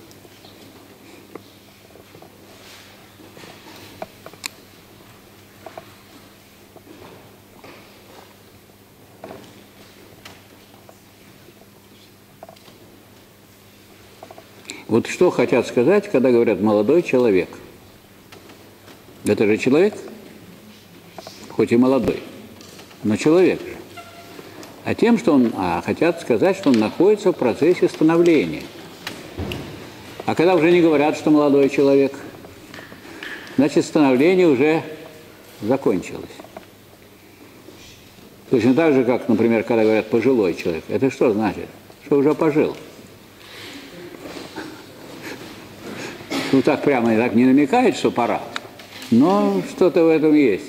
Вот что хотят сказать, когда говорят «молодой человек». Это же человек, хоть и молодой, но человек же. А тем, что он, а хотят сказать, что он находится в процессе становления. А когда уже не говорят, что молодой человек, значит, становление уже закончилось. Точно так же, как, например, когда говорят «пожилой человек». Это что значит? Что уже пожил. Ну, так прямо и так не намекает, что пора. Но что-то в этом есть.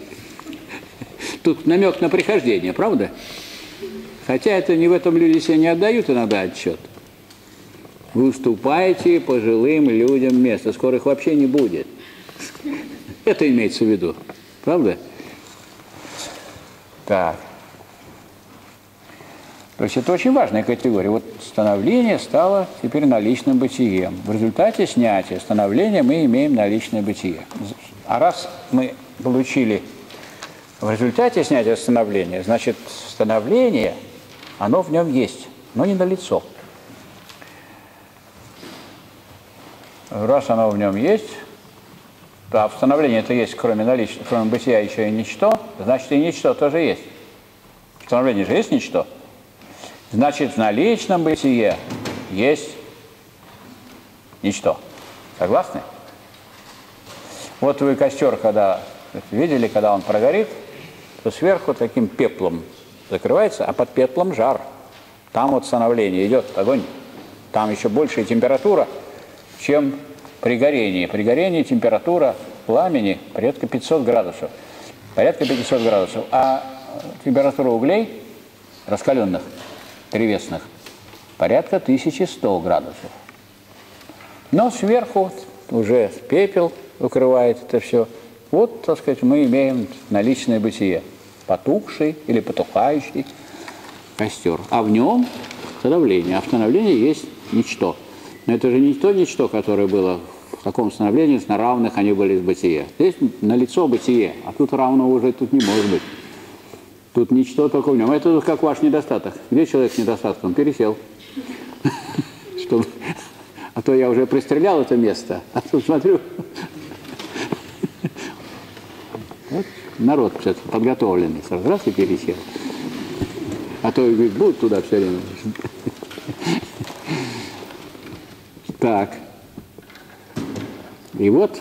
Тут намек на прихождение, правда? Хотя это не в этом люди себе не отдают иногда отчет. Вы уступаете пожилым людям место. Скоро их вообще не будет. Это имеется в виду. Правда? Так. То есть это очень важная категория. Вот становление стало теперь наличным бытием. В результате снятия становления мы имеем наличное бытие. А раз мы получили в результате снятия становления, значит, становление, оно в нем есть, но не налицо. Раз оно в нем есть, то а в становлении это есть, кроме наличия, кроме бытия, еще и ничто, значит, и ничто тоже есть. В становлении же есть ничто. Значит, в наличном бытие есть ничто. Согласны? Вот вы костер, когда видели, когда он прогорит, то сверху таким пеплом закрывается, а под пеплом жар. Там вот становление идет, огонь. Там еще большая температура, чем при горении. При горении температура пламени порядка пятьсот градусов. Порядка пятьсот градусов. А температура углей, раскаленных, древесных, порядка тысяча сто градусов. Но сверху уже пепел укрывает это все. Вот, так сказать, мы имеем наличное бытие. Потухший или потухающий костер. А в нем становление. А в становлении есть ничто. Но это же не то ничто, которое было в таком становлении, на равных они были с бытия. Здесь налицо бытие, а тут равного уже тут не может быть. Тут ничто только в нем. Это как ваш недостаток. Где человек с недостатком? Пересел. Чтобы... А то я уже пристрелял это место, а тут смотрю... Вот народ подготовленный, сразу раз и пересел. А то, говорит, будут туда все время. Так. И вот,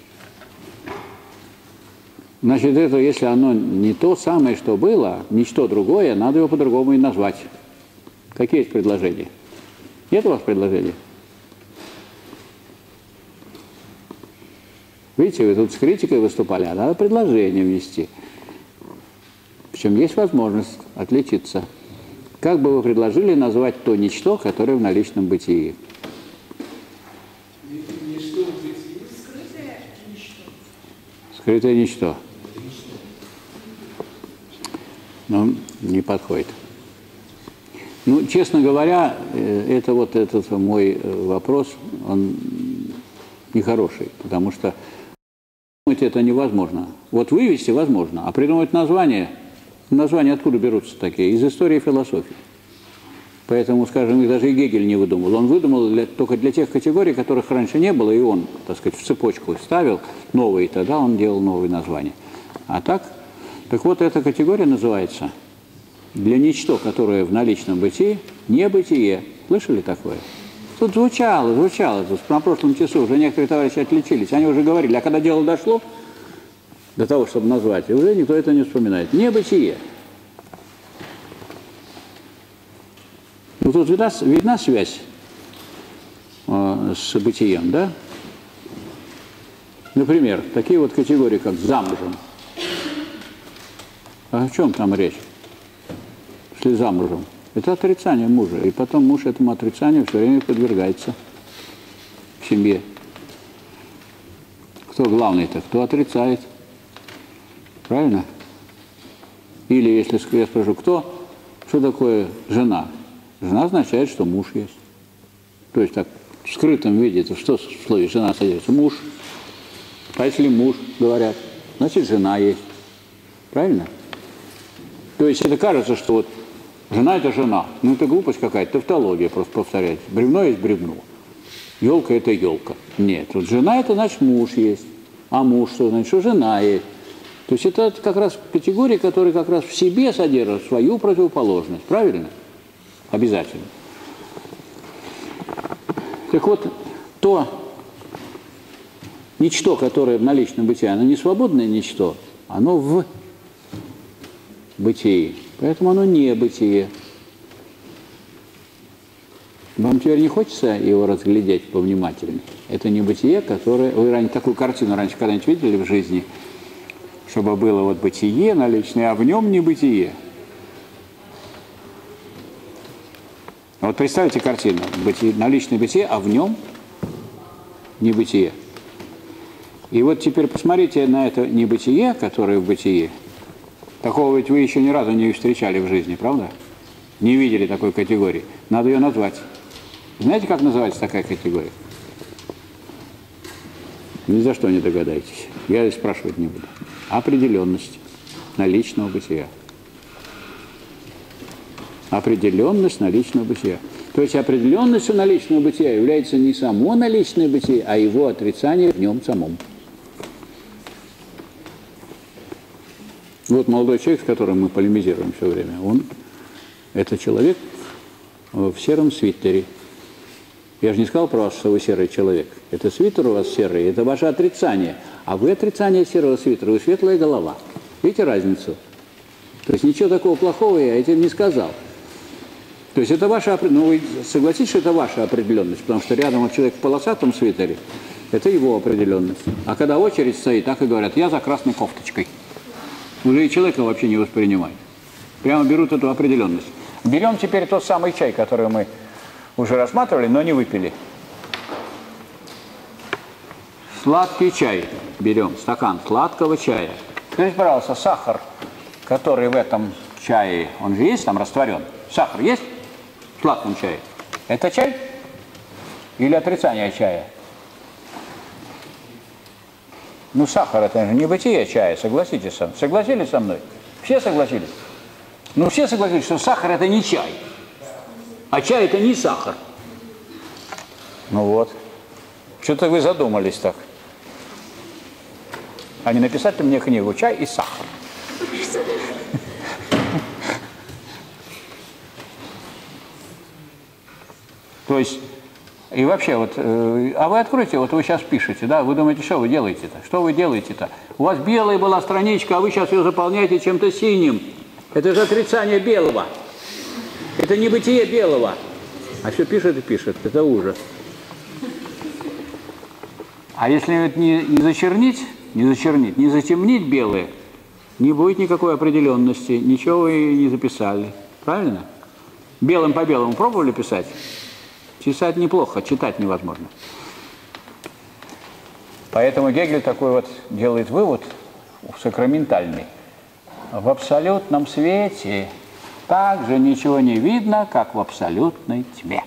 значит, это, если оно не то самое, что было, ничто другое, надо его по-другому и назвать. Какие есть предложения? Нет у вас предложений? Видите, вы тут с критикой выступали, а надо предложение внести. Причем есть возможность отличиться. Как бы вы предложили назвать то ничто, которое в наличном бытии?
Ничто в бытии. Скрытое ничто.
Скрытое ничто. Ну, не подходит. Ну, честно говоря, это вот этот мой вопрос, он нехороший, потому что придумать это невозможно. Вот вывести возможно, а придумать название, названия откуда берутся такие? Из истории и философии. Поэтому, скажем, их даже и Гегель не выдумал. Он выдумал для, только для тех категорий, которых раньше не было, и он, так сказать, в цепочку ставил новые, и тогда он делал новые названия. А так, так вот эта категория называется для ничто, которое в наличном бытии, небытие. Слышали такое? Тут звучало, звучало. Тут на прошлом часу уже некоторые товарищи отличились. Они уже говорили, а когда дело дошло до того, чтобы назвать, уже никто это не вспоминает. Небытие. Ну, тут видна, видна связь э, с бытием, да? Например, такие вот категории, как замужем. А о чем там речь? Если замужем. Это отрицание мужа. И потом муж этому отрицанию все время подвергается в семье. Кто главный-то? Кто отрицает? Правильно? Или, если я спрошу, кто, что такое жена? Жена означает, что муж есть. То есть так в скрытом виде, это что в слове жена содержится? Муж. А если муж, говорят, значит жена есть. Правильно? То есть это кажется, что вот жена – это жена. Ну, это глупость какая-то, тавтология просто повторять. Бревно есть бревно. Елка – это елка. Нет, вот жена – это значит муж есть. А муж что значит, что жена есть. То есть это как раз категории, которые как раз в себе содержат свою противоположность. Правильно? Обязательно. Так вот, то ничто, которое в наличном бытии, оно не свободное ничто, оно в бытии. Поэтому оно не бытие. Вам теперь не хочется его разглядеть повнимательнее? Это не бытие, которое... Вы раньше такую картину раньше когда-нибудь видели в жизни? Чтобы было вот бытие наличное, а в нем не бытие. Вот представьте картину. Бытие, наличное бытие, а в нем не бытие. И вот теперь посмотрите на это небытие, которое в бытие. Такого ведь вы еще ни разу не встречали в жизни, правда? Не видели такой категории. Надо ее назвать. Знаете, как называется такая категория? Ни за что не догадаетесь. Я и спрашивать не буду. Определенность наличного бытия. Определенность наличного бытия. То есть определенностью наличного бытия является не само наличное бытие, а его отрицание в нем самом. Вот молодой человек, с которым мы полемизируем все время, он, это человек в сером свитере. Я же не сказал про вас, что вы серый человек. Это свитер у вас серый, это ваше отрицание. А вы отрицание серого свитера, вы светлая голова. Видите разницу? То есть ничего такого плохого я этим не сказал. То есть это ваша, ну вы согласитесь, что это ваша определенность, потому что рядом вот человек в полосатом свитере, это его определенность. А когда очередь стоит, так и говорят, я за красной кофточкой. Уже и человека вообще не воспринимает. Прямо берут эту определенность. Берем теперь тот самый чай, который мы уже рассматривали, но не выпили. Сладкий чай. Берем стакан сладкого чая. Скажите, пожалуйста, сахар, который в этом чае, он же есть там растворен? Сахар есть в сладком чае? Это чай или отрицание чая? Ну, сахар – это же не бытие чая, согласитесь со мной. Согласились со мной? Все согласились? Ну, все согласились, что сахар – это не чай, а чай – это не сахар. Ну вот. Что-то вы задумались так. А не написать ли мне книгу «Чай и сахар»? То есть, и вообще, вот, э, а вы откройте, вот вы сейчас пишете, да, вы думаете, что вы делаете-то? Что вы делаете-то? У вас белая была страничка, а вы сейчас ее заполняете чем-то синим. Это же отрицание белого. Это не бытие белого. А все пишет и пишет. Это ужас. А если не, не зачернить, не зачернить, не затемнить белое, не будет никакой определенности, ничего вы не записали. Правильно? Белым по белому пробовали писать? Писать неплохо, читать невозможно. Поэтому Гегель такой вот делает вывод сакраментальный. В абсолютном свете также ничего не видно, как в абсолютной тьме.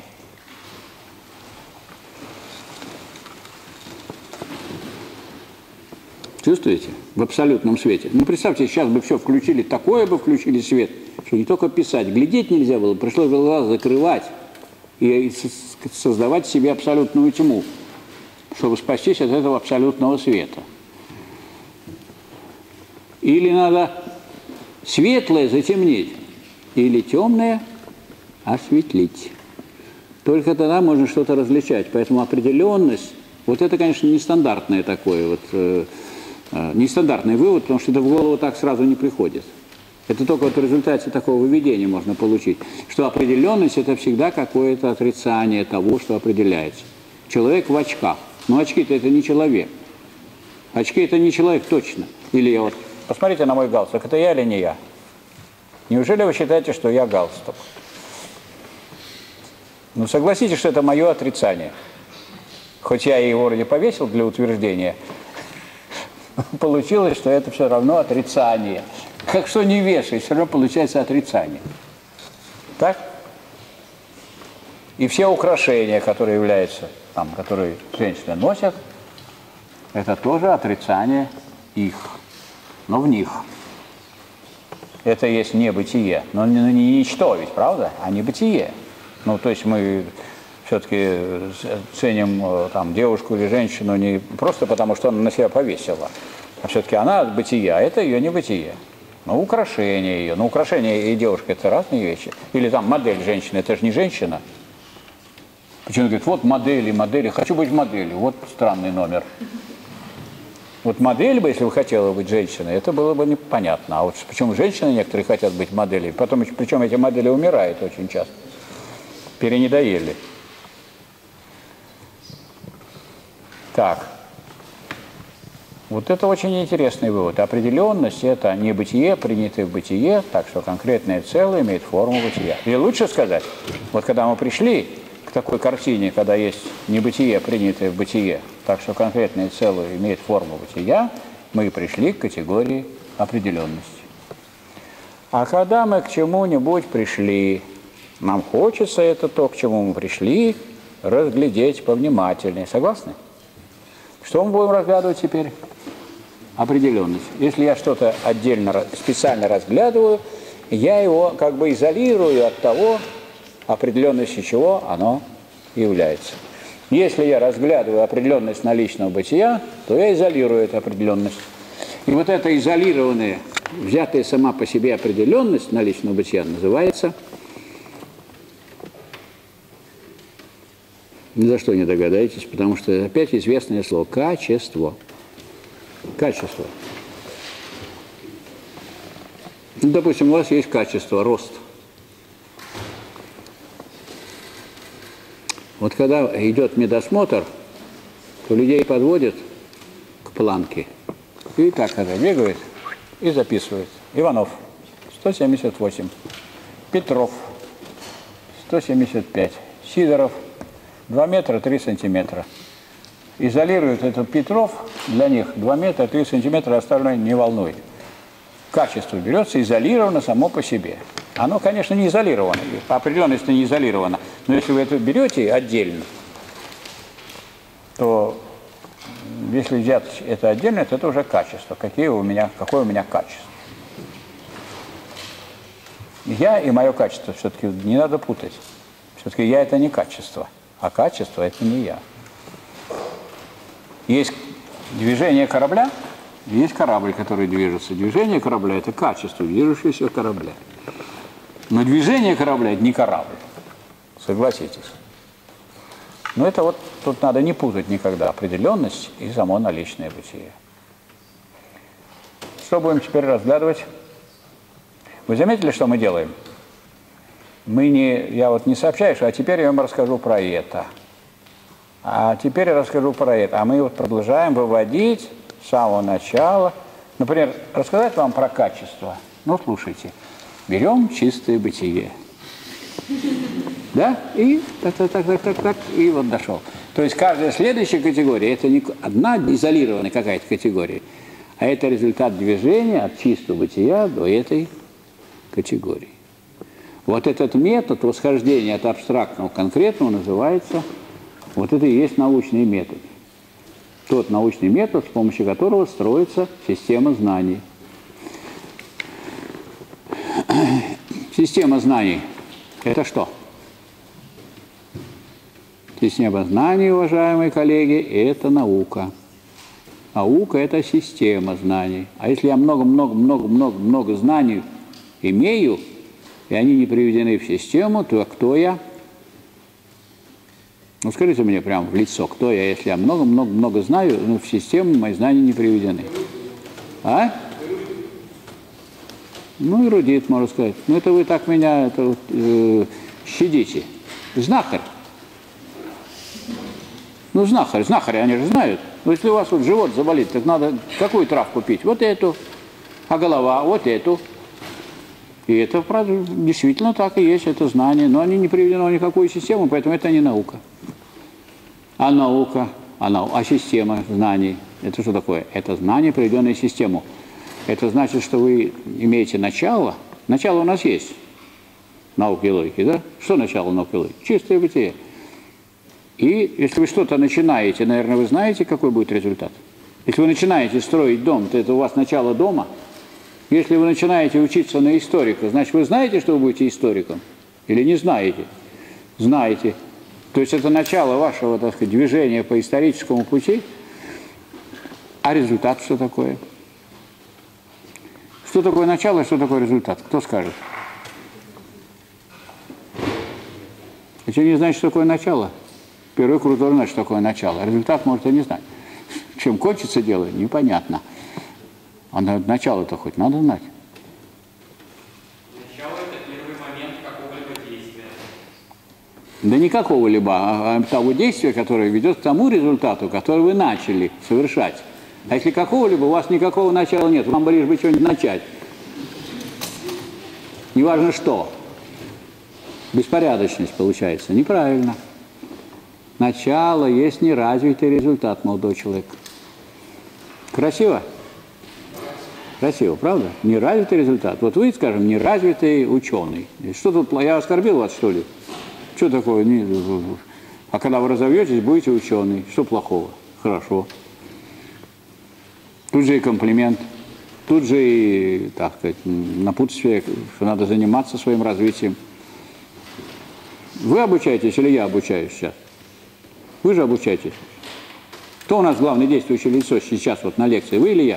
Чувствуете? В абсолютном свете. Ну, представьте, сейчас бы все включили, такое бы включили свет, что не только писать, глядеть нельзя было, пришлось бы глаз закрывать и создавать себе абсолютную тьму, чтобы спастись от этого абсолютного света. Или надо светлое затемнить, или темное осветлить. Только тогда можно что-то различать. Поэтому определенность, вот это, конечно, нестандартное такое, вот, э, э, нестандартный вывод, потому что это в голову так сразу не приходит. Это только вот в результате такого выведения можно получить, что определенность – это всегда какое-то отрицание того, что определяется. Человек в очках. Но очки-то это не человек. Очки – это не человек точно. Или я вот, посмотрите на мой галстук, это я или не я? Неужели вы считаете, что я галстук? Ну, согласитесь, что это мое отрицание. Хоть я его вроде повесил для утверждения, получилось, что это все равно отрицание. Как что не вешай, все равно получается отрицание. Так? И все украшения, которые являются, там, которые женщины носят, это тоже отрицание их, но в них. Это есть небытие, но не ничто ведь, правда? А небытие. Ну, то есть мы все-таки ценим там, девушку или женщину не просто потому, что она на себя повесила, а все-таки она от бытия, а это ее небытие. Ну, украшение ее. Ну, украшение и девушка – это разные вещи. Или там модель женщины – это же не женщина. Почему говорит, вот модели, модели, хочу быть моделью, вот странный номер. Вот модель бы, если бы хотела быть женщиной, это было бы непонятно. А вот почему женщины некоторые хотят быть моделями, потом, причем эти модели умирают очень часто. Перенедоели. Так. Вот это очень интересный вывод. Определенность – это небытие, принятое в бытие, так что конкретное целое имеет форму бытия. Или лучше сказать, вот когда мы пришли к такой картине, когда есть небытие, принятое в бытие, так что конкретное целое имеет форму бытия, мы пришли к категории определенности. А когда мы к чему-нибудь пришли, нам хочется это то, к чему мы пришли, разглядеть повнимательнее. Согласны? Что мы будем разглядывать теперь? Определенность. Если я что-то отдельно, специально разглядываю, я его как бы изолирую от того, определенностью чего оно является. Если я разглядываю определенность наличного бытия, то я изолирую эту определенность. И вот эта изолированная, взятая сама по себе определенность наличного бытия называется, ни за что не догадаетесь, потому что опять известное слово качество. Качество. Ну, допустим, у вас есть качество, рост. Вот когда идет медосмотр, то людей подводят к планке. И так это бегают и записывают. Иванов сто семьдесят восемь, Петров сто семьдесят пять, Сидоров два метра три сантиметра. Изолируют этот Петров, для них два метра три сантиметра, остальное не волнует. Качество берется изолировано само по себе. Оно, конечно, не изолировано, по определенности не изолировано, но если вы это берете отдельно, то если взять это отдельно, то это уже качество. Какие у меня, какое у меня качество. Я и мое качество все-таки не надо путать. Все-таки я – это не качество, а качество – это не я. Есть движение корабля, есть корабль, который движется. Движение корабля – это качество движущегося корабля. Но движение корабля – это не корабль. Согласитесь. Но это вот тут надо не путать никогда определенность и само наличное бытие. Что будем теперь разглядывать? Вы заметили, что мы делаем? Мы не, я вот не сообщаю, а теперь я вам расскажу про это. А теперь я расскажу про это. А мы вот продолжаем выводить с самого начала. Например, рассказать вам про качество. Ну, слушайте. Берем чистое бытие. Да? И так, так, так, так, так, так, и вот дошел. То есть каждая следующая категория, это не одна изолированная какая-то категория, а это результат движения от чистого бытия до этой категории. Вот этот метод восхождения от абстрактного к конкретному называется, вот это и есть научный метод. Тот научный метод, с помощью которого строится система знаний. Система знаний – это что? Система знаний, уважаемые коллеги, это наука. Наука – это система знаний. А если я много-много-много-много-много знаний имею, и они не приведены в систему, то кто я? Ну, скажите мне прямо в лицо, кто я, если я много-много-много знаю, но в систему мои знания не приведены. А? Ну, эрудит, можно сказать. Ну, это вы так меня это, вот, э, щадите. Знахарь. Ну, знахарь, знахари, они же знают. Но если у вас вот живот заболит, так надо какую травку пить? Вот эту. А голова? Вот эту. И это, правда, действительно так и есть, это знание. Но они не приведены в никакую систему, поэтому это не наука. А наука, а, нау, а система знаний, это что такое? Это знание, приведенное в систему. Это значит, что вы имеете начало. Начало у нас есть. Науки и логики, да? Что начало науки и логики? Чистое бытие. И если вы что-то начинаете, наверное, вы знаете, какой будет результат? Если вы начинаете строить дом, то это у вас начало дома. Если вы начинаете учиться на историка, значит, вы знаете, что вы будете историком? Или не знаете? Знаете. То есть это начало вашего, так сказать, движения по историческому пути. А результат что такое? Что такое начало, что такое результат? Кто скажет? Если не знаете, что такое начало, первый круг должен знать, что такое начало. Результат может и не знать. Чем кончится дело, непонятно. А начало-то хоть надо знать.
Начало – это первый момент какого-либо действия.
Да не какого-либо, а, а того действия, которое ведет к тому результату, который вы начали совершать. А если какого-либо, у вас никакого начала нет, вам бы лишь бы что-нибудь начать. Неважно что. Беспорядочность получается. Неправильно. Начало есть неразвитый результат, молодой человек. Красиво? Красиво, правда? Неразвитый результат. Вот вы, скажем, неразвитый ученый. Что тут, я оскорбил вас, что ли? Что такое? А когда вы разовьетесь, будете ученый. Что плохого? Хорошо. Тут же и комплимент. Тут же и, так сказать, напутствие, что надо заниматься своим развитием. Вы обучаетесь или я обучаюсь сейчас? Вы же обучаетесь. Кто у нас главное действующее лицо сейчас вот на лекции? Вы или я?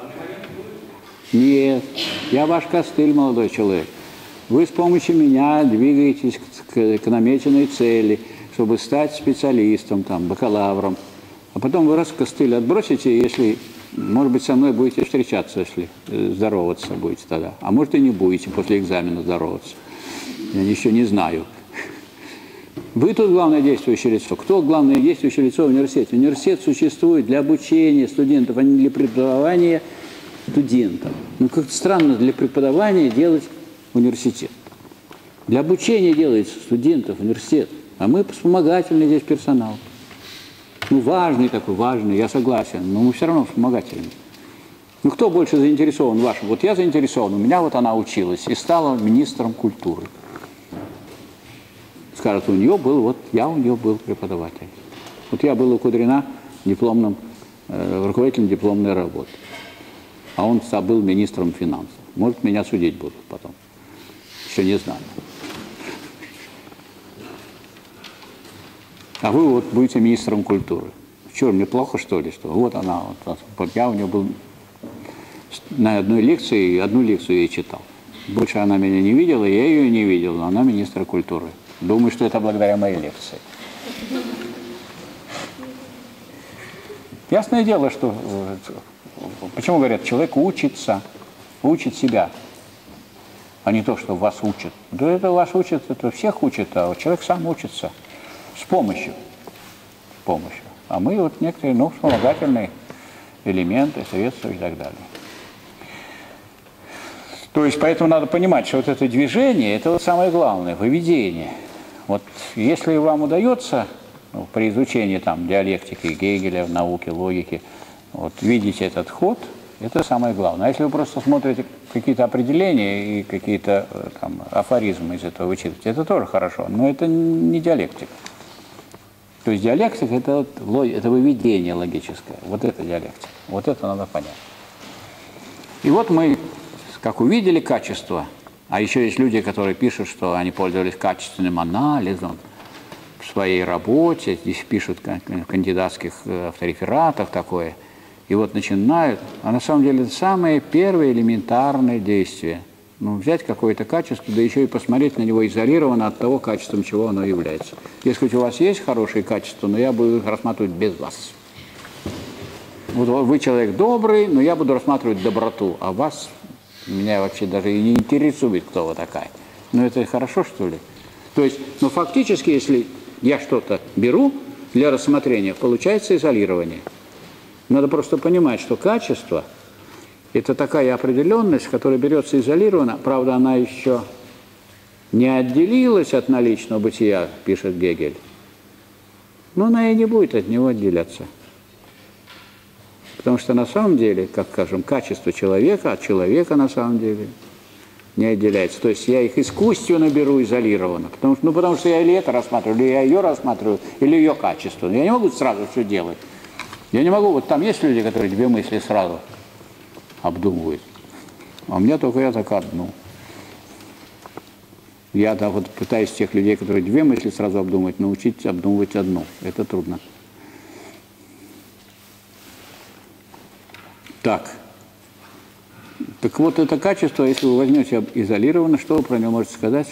Нет. Я ваш костыль, молодой человек. Вы с помощью меня двигаетесь к, к намеченной цели, чтобы стать специалистом, там, бакалавром. А потом вы раз костыль отбросите, если, может быть, со мной будете встречаться, если здороваться будете тогда. А может, и не будете после экзамена здороваться. Я еще не знаю. Вы тут главное действующее лицо. Кто главное действующее лицо в университете? Университет существует для обучения студентов, а не для преподавания студентов. Ну, как-то странно для преподавания делать университет. Для обучения делается студентов университет. А мы вспомогательный здесь персонал. Ну, важный такой, важный, я согласен, но мы все равно вспомогательный. Ну, кто больше заинтересован в вашем? Вот я заинтересован, у меня вот она училась и стала министром культуры. Скажут, у нее был, вот я у нее был преподаватель. Вот я был у Кудрина дипломным, э, руководителем дипломной работы. А он был министром финансов. Может, меня судить будут потом. еще не знаю. А вы вот будете министром культуры. Что, мне плохо, что ли? Что? Вот она, вот, вот я у нее был на одной лекции, одну лекцию ей читал. Больше она меня не видела, я ее не видел, но она министр культуры. Думаю, что это благодаря моей лекции. Ясное дело, что... Почему говорят, человек учится, учит себя, а не то, что вас учат. Да это вас учат, это всех учат, а человек сам учится с помощью. С помощью. А мы вот некоторые, ну, вспомогательные элементы, советствуют и так далее. То есть, поэтому надо понимать, что вот это движение, это вот самое главное, выведение. Вот если вам удается, ну, при изучении там диалектики Гегеля, науки, логики, вот видите этот ход, это самое главное. А если вы просто смотрите какие-то определения и какие-то там афоризмы из этого вычитываете, это тоже хорошо, но это не диалектика. То есть диалектика это, это выведение логическое, вот это диалектика, вот это надо понять. И вот мы, как увидели качество, а еще есть люди, которые пишут, что они пользовались качественным анализом в своей работе, здесь пишут в кандидатских авторефератах такое, и вот начинают, а на самом деле это самое первое элементарное действие. Ну, взять какое-то качество, да еще и посмотреть на него изолированно от того качеством, чего оно является. Если у вас есть хорошие качества, но я буду их рассматривать без вас. Вот вы человек добрый, но я буду рассматривать доброту, а вас, меня вообще даже и не интересует, кто вы такая. Ну, это хорошо, что ли? То есть, ну, фактически, если я что-то беру для рассмотрения, получается изолирование. Надо просто понимать, что качество – это такая определенность, которая берется изолированно, правда, она еще не отделилась от наличного бытия, пишет Гегель, но она и не будет от него отделяться. Потому что на самом деле, как скажем, качество человека от человека на самом деле не отделяется. То есть я их искусственно беру изолированно. Потому что, ну, потому что я или это рассматриваю, или я ее рассматриваю, или ее качество. Я не могу сразу все делать. Я не могу, вот там есть люди, которые две мысли сразу обдумывают. А у меня только я так одну. Я да, вот пытаюсь тех людей, которые две мысли сразу обдумывать, научить обдумывать одну. Это трудно. Так. Так вот, это качество, если вы возьмете изолированно, что вы про него можете сказать?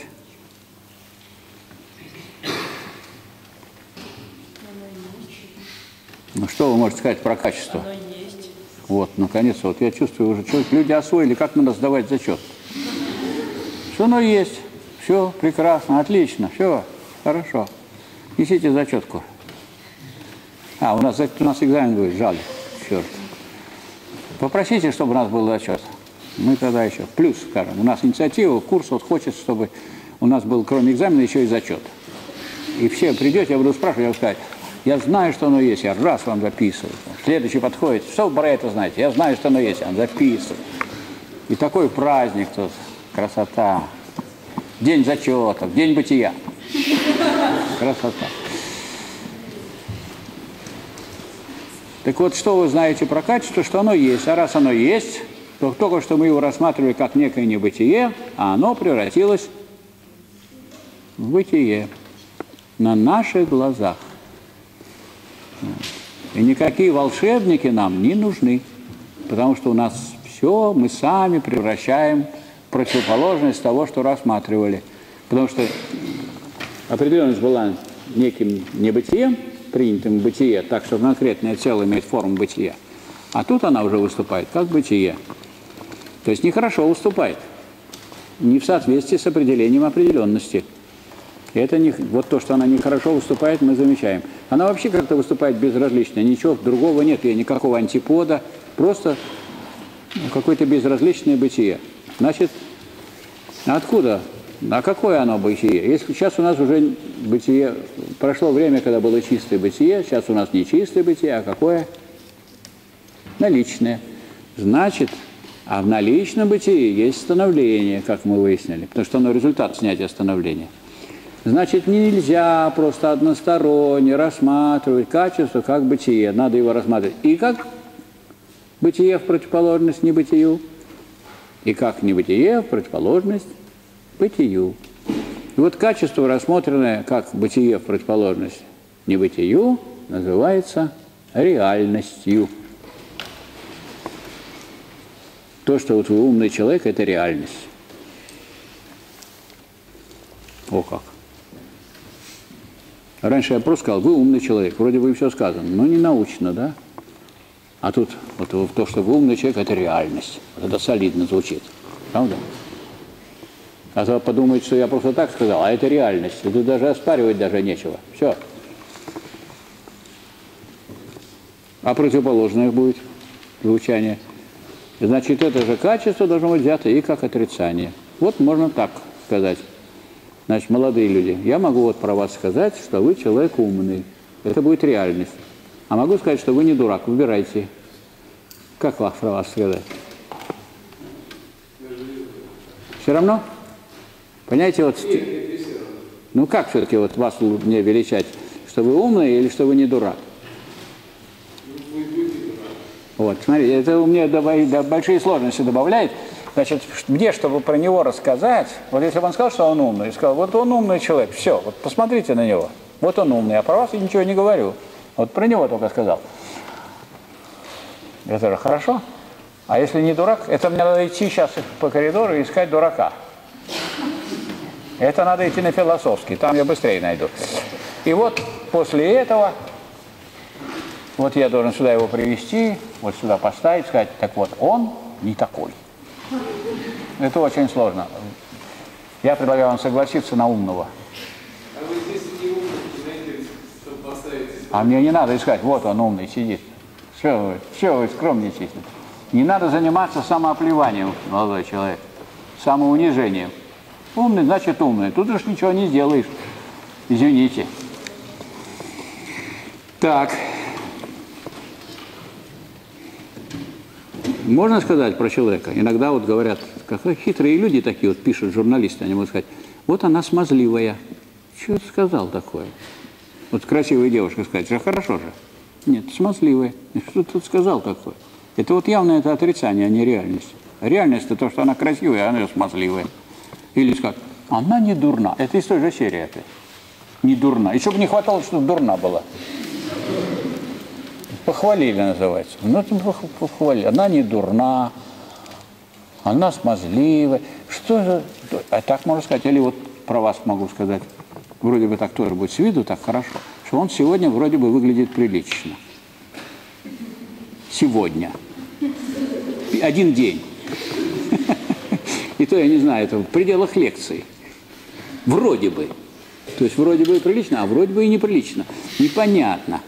Ну, что вы можете сказать про качество?
Оно есть.
Вот, наконец-то, вот я чувствую уже, что люди освоили, как надо сдавать зачет. Что оно есть. Все, прекрасно, отлично, все, хорошо. Несите зачетку. А, у нас, у нас экзамен будет, жаль, черт. Попросите, чтобы у нас был зачет. Мы тогда еще, плюс, скажем, у нас инициатива, курс вот хочет, чтобы у нас был, кроме экзамена, еще и зачет. И все придете, я буду спрашивать, я буду сказать, я знаю, что оно есть, я раз вам записываю. Следующий подходит, что вы про это знаете? Я знаю, что оно есть, он записывает. И такой праздник тут, красота. День зачетов, день бытия. Красота. Так вот, что вы знаете про качество, что оно есть. А раз оно есть, то только что мы его рассматривали как некое небытие, а оно превратилось в бытие на наших глазах. И никакие волшебники нам не нужны, потому что у нас все мы сами превращаем в противоположность того, что рассматривали. Потому что определенность была неким небытием, принятым бытие, так что конкретное целое имеет форму бытия. А тут она уже выступает как бытие. То есть нехорошо выступает, не в соответствии с определением определенности. Это не, вот то, что она нехорошо выступает, мы замечаем. Она вообще как-то выступает безразлично, ничего другого нет, и никакого антипода, просто ну, какое-то безразличное бытие. Значит, откуда? А какое оно бытие? Если сейчас у нас уже бытие, прошло время, когда было чистое бытие, сейчас у нас не чистое бытие, а какое? Наличное. Значит, а в наличном бытии есть становление, как мы выяснили, потому что оно результат снятия становления. Значит, нельзя просто односторонне рассматривать качество как бытие. Надо его рассматривать и как бытие в противоположность небытию, и как небытие в противоположность бытию. И вот качество, рассмотренное как бытие в противоположность небытию, называется реальностью. То, что вот вы умный человек, это реальность. О как. Раньше я просто сказал, вы умный человек, вроде бы и все сказано, но не научно, да? А тут вот то, что вы умный человек, это реальность. Вот это солидно звучит, правда? А то подумает, что я просто так сказал, а это реальность. И тут даже оспаривать даже нечего. Все. А противоположное будет звучание. Значит, это же качество должно быть взято и как отрицание. Вот можно так сказать. Значит, молодые люди, я могу вот про вас сказать, что вы человек умный. Это будет реальность. А могу сказать, что вы не дурак. Выбирайте. Как вас про вас сказать? Все равно? Понимаете, вот... Ну как все-таки вот вас мне величать? Что вы умный или что вы не дурак? Вот, смотрите, это у меня большие сложности добавляет. Значит, мне, чтобы про него рассказать, вот если бы он сказал, что он умный, и сказал, вот он умный человек, все, вот посмотрите на него, вот он умный, а про вас я ничего не говорю. Вот про него только сказал. Это же хорошо. А если не дурак, это мне надо идти сейчас по коридору и искать дурака. Это надо идти на философский, там я быстрее найду. И вот после этого, вот я должен сюда его привести, вот сюда поставить, сказать, так вот, он не такой. Это очень сложно. Я предлагаю вам согласиться на умного.
А вы здесь не умный, знаете, чтобы поставить...
А мне не надо искать, вот он умный сидит. Что вы, что вы скромничаете? Не надо заниматься самооплеванием, молодой человек, самоунижением. Умный, значит умный. Тут уж ничего не сделаешь. Извините. Так. Можно сказать про человека? Иногда вот говорят, как хитрые люди такие, вот пишут журналисты, они могут сказать, вот она смазливая. Что ты сказал такое? Вот красивая девушка сказать, же хорошо же. Нет, смазливая. Что ты тут сказал такое? Это вот явно это отрицание, а не реальность. Реальность это то, что она красивая, а она смазливая. Или сказать, она не дурна. Это из той же серии опять. Не дурна. Еще бы не хватало, чтобы дурна была. Похвалили, называется. Ну, похвалили. Она не дурна, она смазливая. Что же? А так можно сказать. Или вот про вас могу сказать. Вроде бы так тоже будет с виду, так хорошо. Что он сегодня вроде бы выглядит прилично. Сегодня. Один день. И то, я не знаю, это в пределах лекции. Вроде бы. То есть вроде бы и прилично, а вроде бы и неприлично. Непонятно.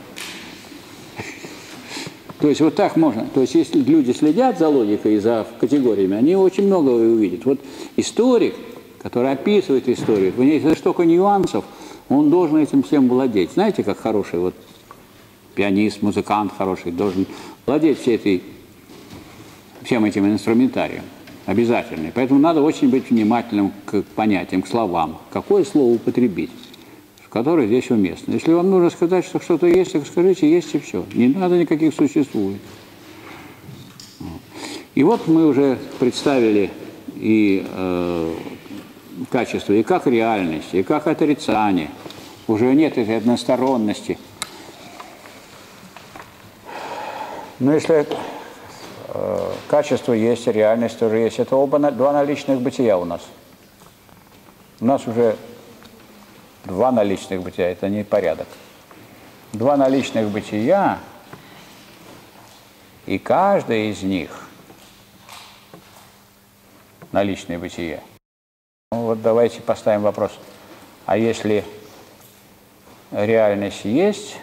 То есть вот так можно. То есть если люди следят за логикой и за категориями, они очень многое увидят. Вот историк, который описывает историю, у него есть столько нюансов, он должен этим всем владеть. Знаете, как хороший вот пианист, музыкант хороший должен владеть всей этой, всем этим инструментарием. Обязательно. Поэтому надо очень быть внимательным к понятиям, к словам. Какое слово употребить, которое здесь уместно. Если вам нужно сказать, что что-то есть, так скажите, есть и все. Не надо никаких существует. И вот мы уже представили и э, качество, и как реальность, и как отрицание. Уже нет этой односторонности. Но если э, качество есть, и реальность тоже есть, это оба на, два наличных бытия у нас. У нас уже два наличных бытия, это не порядок. Два наличных бытия, и каждое из них наличное бытие. Ну, вот давайте поставим вопрос. А если реальность есть,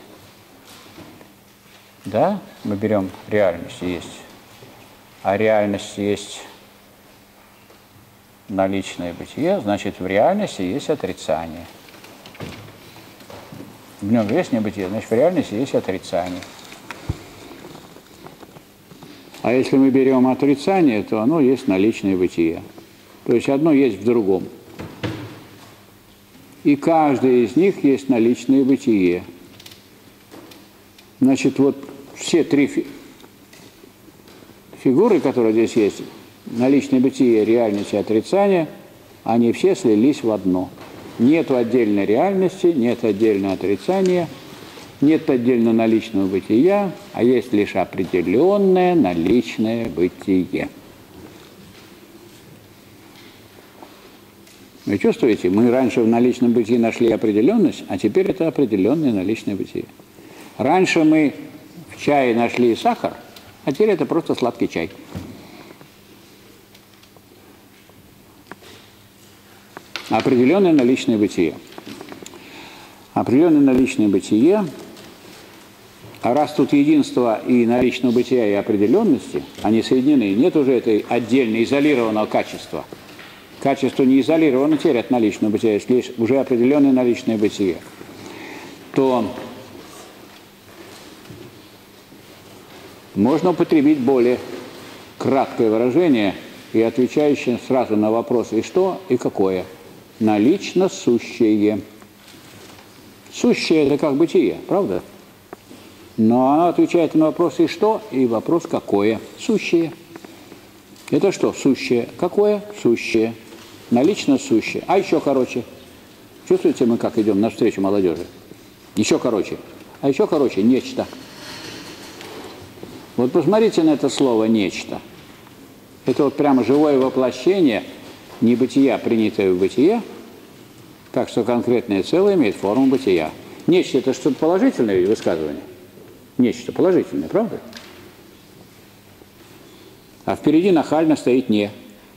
да, мы берем реальность есть, а реальность есть наличное бытие, значит, в реальности есть отрицание. В нем есть небытие, значит, в реальности есть отрицание. А если мы берем отрицание, то оно есть наличное бытие. То есть одно есть в другом. И каждое из них есть наличное бытие. Значит, вот все три фи фигуры, которые здесь есть, наличное бытие, реальность и отрицание, они все слились в одно. Нет отдельной реальности, нет отдельного отрицания, нет отдельно наличного бытия, а есть лишь определенное наличное бытие. Вы чувствуете, мы раньше в наличном бытии нашли определенность, а теперь это определенное наличное бытие. Раньше мы в чае нашли сахар, а теперь это просто сладкий чай. Определенное наличное бытие. Определенное наличное бытие. А раз тут единство и наличного бытия, и определенности, они соединены, нет уже этой отдельно изолированного качества. Качество не изолировано теперь от наличного бытия, если есть уже определенное наличное бытие, то можно употребить более краткое выражение и отвечающее сразу на вопрос «и что?», «и какое?». Налично сущее. Сущее – это как бытие, правда? Но оно отвечает на вопрос «и что?», и вопрос «какое?». Сущее. Это что? Сущее. Какое? Сущее. Налично сущее. А еще короче. Чувствуете, мы как идем навстречу молодежи? Еще короче. А еще короче, нечто. Вот посмотрите на это слово «нечто». Это вот прямо живое воплощение небытия, принятое в бытие, так что конкретное целое имеет форму бытия. Нечто – это что-то положительное высказывание? Нечто положительное, правда? А впереди нахально стоит «не».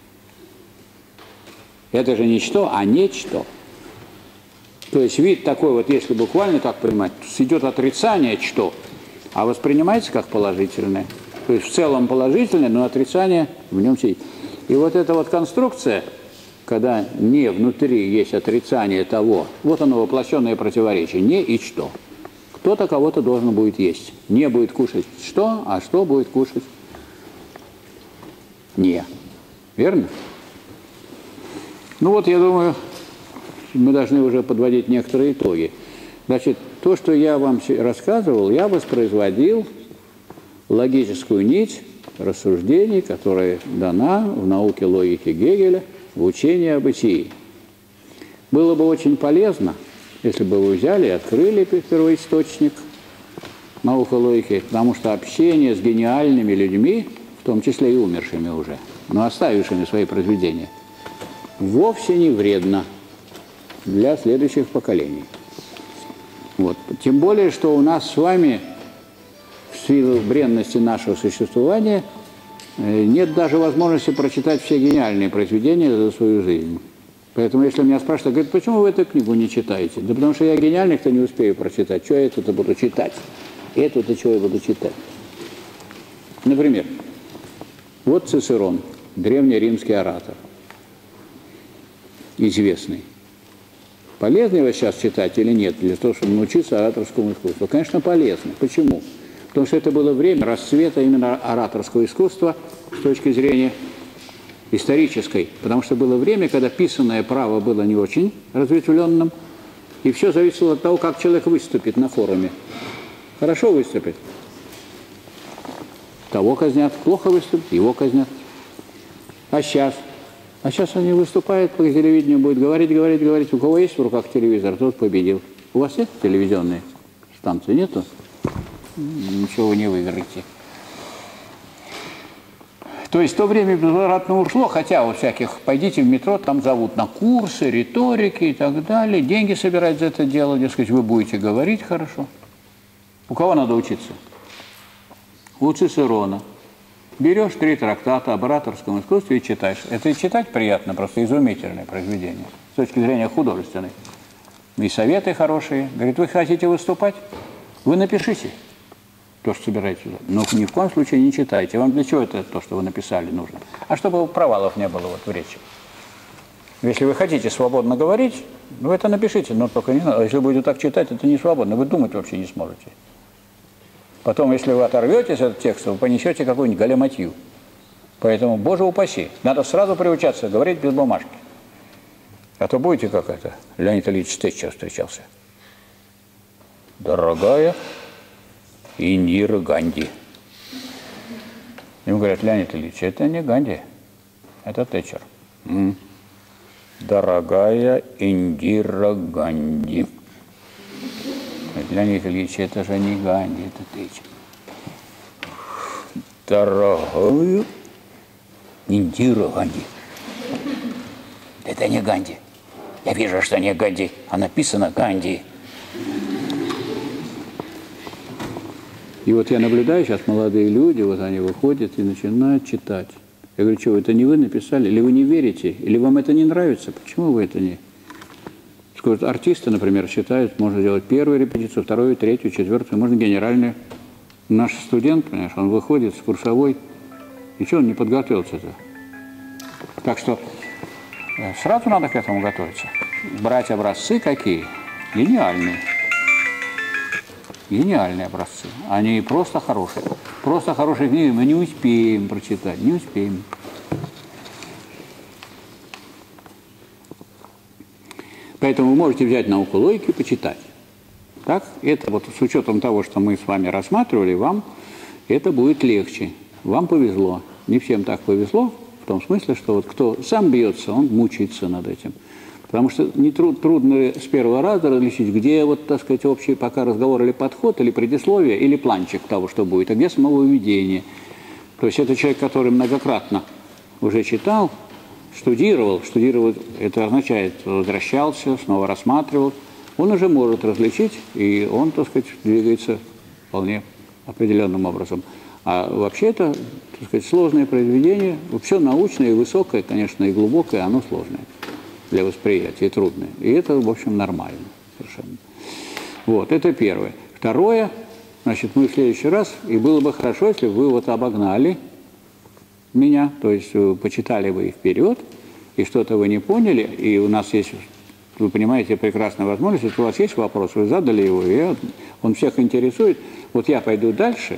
Это же не что, а нечто. То есть вид такой вот, если буквально так понимать, идет отрицание «что», а воспринимается как положительное. То есть в целом положительное, но отрицание в нем сидит. И вот эта вот конструкция, когда не внутри есть отрицание того, вот оно воплощенное противоречие, не и что. Кто-то кого-то должен будет есть. Не будет кушать что, а что будет кушать не. Верно? Ну вот, я думаю, мы должны уже подводить некоторые итоги. Значит, то, что я вам рассказывал, я воспроизводил логическую нить рассуждений, которая дана в науке логики Гегеля, в учении о бытии. Было бы очень полезно, если бы вы взяли и открыли первоисточник науки логики, потому что общение с гениальными людьми, в том числе и умершими уже, но оставившими свои произведения, вовсе не вредно для следующих поколений. Вот. Тем более, что у нас с вами, в силу бренности нашего существования, нет даже возможности прочитать все гениальные произведения за свою жизнь. Поэтому, если меня спрашивают, говорят, почему вы эту книгу не читаете? Да потому что я гениальных-то не успею прочитать. Что я эту-то буду читать? Эту-то чего я буду читать? Например, вот Цицерон, древний римский оратор, известный. Полезно его сейчас читать или нет, для того, чтобы научиться ораторскому искусству? Конечно, полезно. Почему? Потому что это было время расцвета именно ораторского искусства с точки зрения исторической. Потому что было время, когда писанное право было не очень разветвленным, и все зависело от того, как человек выступит на форуме. Хорошо выступит, того казнят, плохо выступит, его казнят. А сейчас? А сейчас они выступают, по телевидению будет говорить, говорить, говорить. У кого есть в руках телевизор, тот победил. У вас нет телевизионной станции? Нету? Ничего вы не выиграете. То есть в то время безвозвратно ушло, хотя у всяких, пойдите в метро, там зовут на курсы, риторики и так далее. Деньги собирать за это дело, дескать, вы будете говорить хорошо. У кого надо учиться? У Цицерона. Берешь три трактата об ораторском искусстве и читаешь. Это и читать приятно, просто изумительное произведение, с точки зрения художественной. И советы хорошие. Говорит, вы хотите выступать? Вы напишите то, что собираетесь. Но ни в коем случае не читайте. Вам для чего это то, что вы написали, нужно? А чтобы провалов не было вот в речи. Если вы хотите свободно говорить, вы это напишите, но только не надо. А если будете так читать, это не свободно. Вы думать вообще не сможете. Потом, если вы оторветесь от текста, вы понесете какую-нибудь галиматью. Поэтому, боже упаси, надо сразу приучаться говорить без бумажки. А то будете как это, Леонид Ильич Тэтчер встречался. Дорогая Индира Ганди. Ему говорят, Леонид Ильич, это не Ганди, это Тэтчер. М-м. дорогая Индира Ганди. Леонид Ильич, это же не Ганди, это ты. Дорогая Индира Ганди. Это не Ганди. Я вижу, что не Ганди, а написано Ганди. И вот я наблюдаю, сейчас молодые люди, вот они выходят и начинают читать. Я говорю, что, это не вы написали? Или вы не верите? Или вам это не нравится? Почему вы это не... Скажут, артисты, например, считают, можно делать первую репетицию, вторую, третью, четвертую, можно генеральную. Наш студент, понимаешь, он выходит с курсовой, и что, он не подготовился-то? Так что сразу надо к этому готовиться. Брать образцы какие? Гениальные. Гениальные образцы. Они просто хорошие. Просто хорошие книги мы не успеем прочитать. Не успеем. Поэтому вы можете взять науку логики и почитать. Так? Это вот с учетом того, что мы с вами рассматривали, вам это будет легче. Вам повезло. Не всем так повезло, в том смысле, что вот кто сам бьется, он мучается над этим. Потому что не труд, трудно с первого раза различить, где, вот, так сказать, общий пока разговор или подход, или предисловие, или планчик того, что будет, а где самовыведение. То есть это человек, который многократно уже читал, штудировал, штудировал, это означает, возвращался, снова рассматривал, он уже может различить, и он, так сказать, двигается вполне определенным образом. А вообще это, так сказать, сложное произведение, все научное и высокое, конечно, и глубокое, оно сложное для восприятия, и трудное. И это, в общем, нормально совершенно. Вот, это первое. Второе, значит, мы в следующий раз, и было бы хорошо, если вы вот обогнали меня, то есть почитали вы и вперед, и что-то вы не поняли, и у нас есть, вы понимаете, прекрасная возможность, если у вас есть вопрос, вы задали его, и он всех интересует, вот я пойду дальше,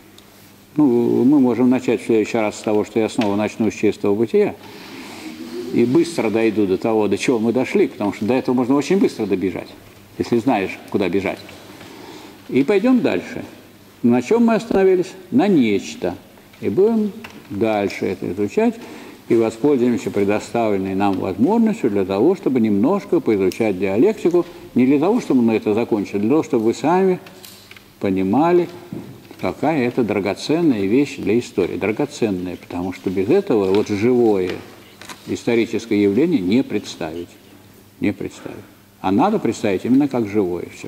ну, мы можем начать в следующий раз с того, что я снова начну с чистого бытия, и быстро дойду до того, до чего мы дошли, потому что до этого можно очень быстро добежать, если знаешь, куда бежать. И пойдем дальше. На чем мы остановились? На нечто. И будем дальше это изучать, и воспользуемся предоставленной нам возможностью для того, чтобы немножко поизучать диалектику, не для того, чтобы мы это закончили, а для того, чтобы вы сами понимали, какая это драгоценная вещь для истории. Драгоценная, потому что без этого вот живое историческое явление не представить. Не представить. А надо представить именно как живое все.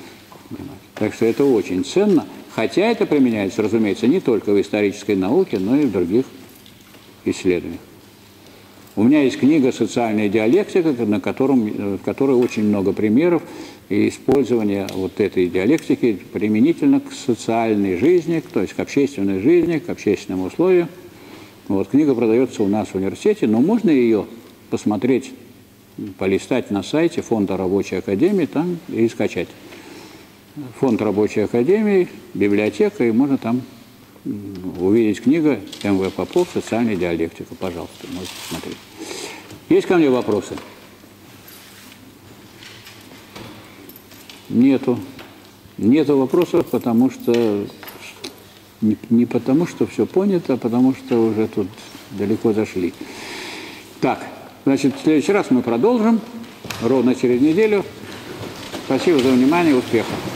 Так что это очень ценно. Хотя это применяется, разумеется, не только в исторической науке, но и в других исследованиях. У меня есть книга «Социальная диалектика», на котором, в которой очень много примеров использования вот этой диалектики применительно к социальной жизни, то есть к общественной жизни, к общественным условиям. Вот, книга продается у нас в университете, но можно ее посмотреть, полистать на сайте Фонда Рабочей Академии там и скачать. Фонд Рабочей Академии, библиотека, и можно там увидеть книгу М В Попов «Социальная диалектика». Пожалуйста, можете посмотреть. Есть ко мне вопросы? Нету. Нету вопросов, потому что не, не потому, что все понято, а потому что уже тут далеко зашли. Так, значит, в следующий раз мы продолжим ровно через неделю. Спасибо за внимание, успехов.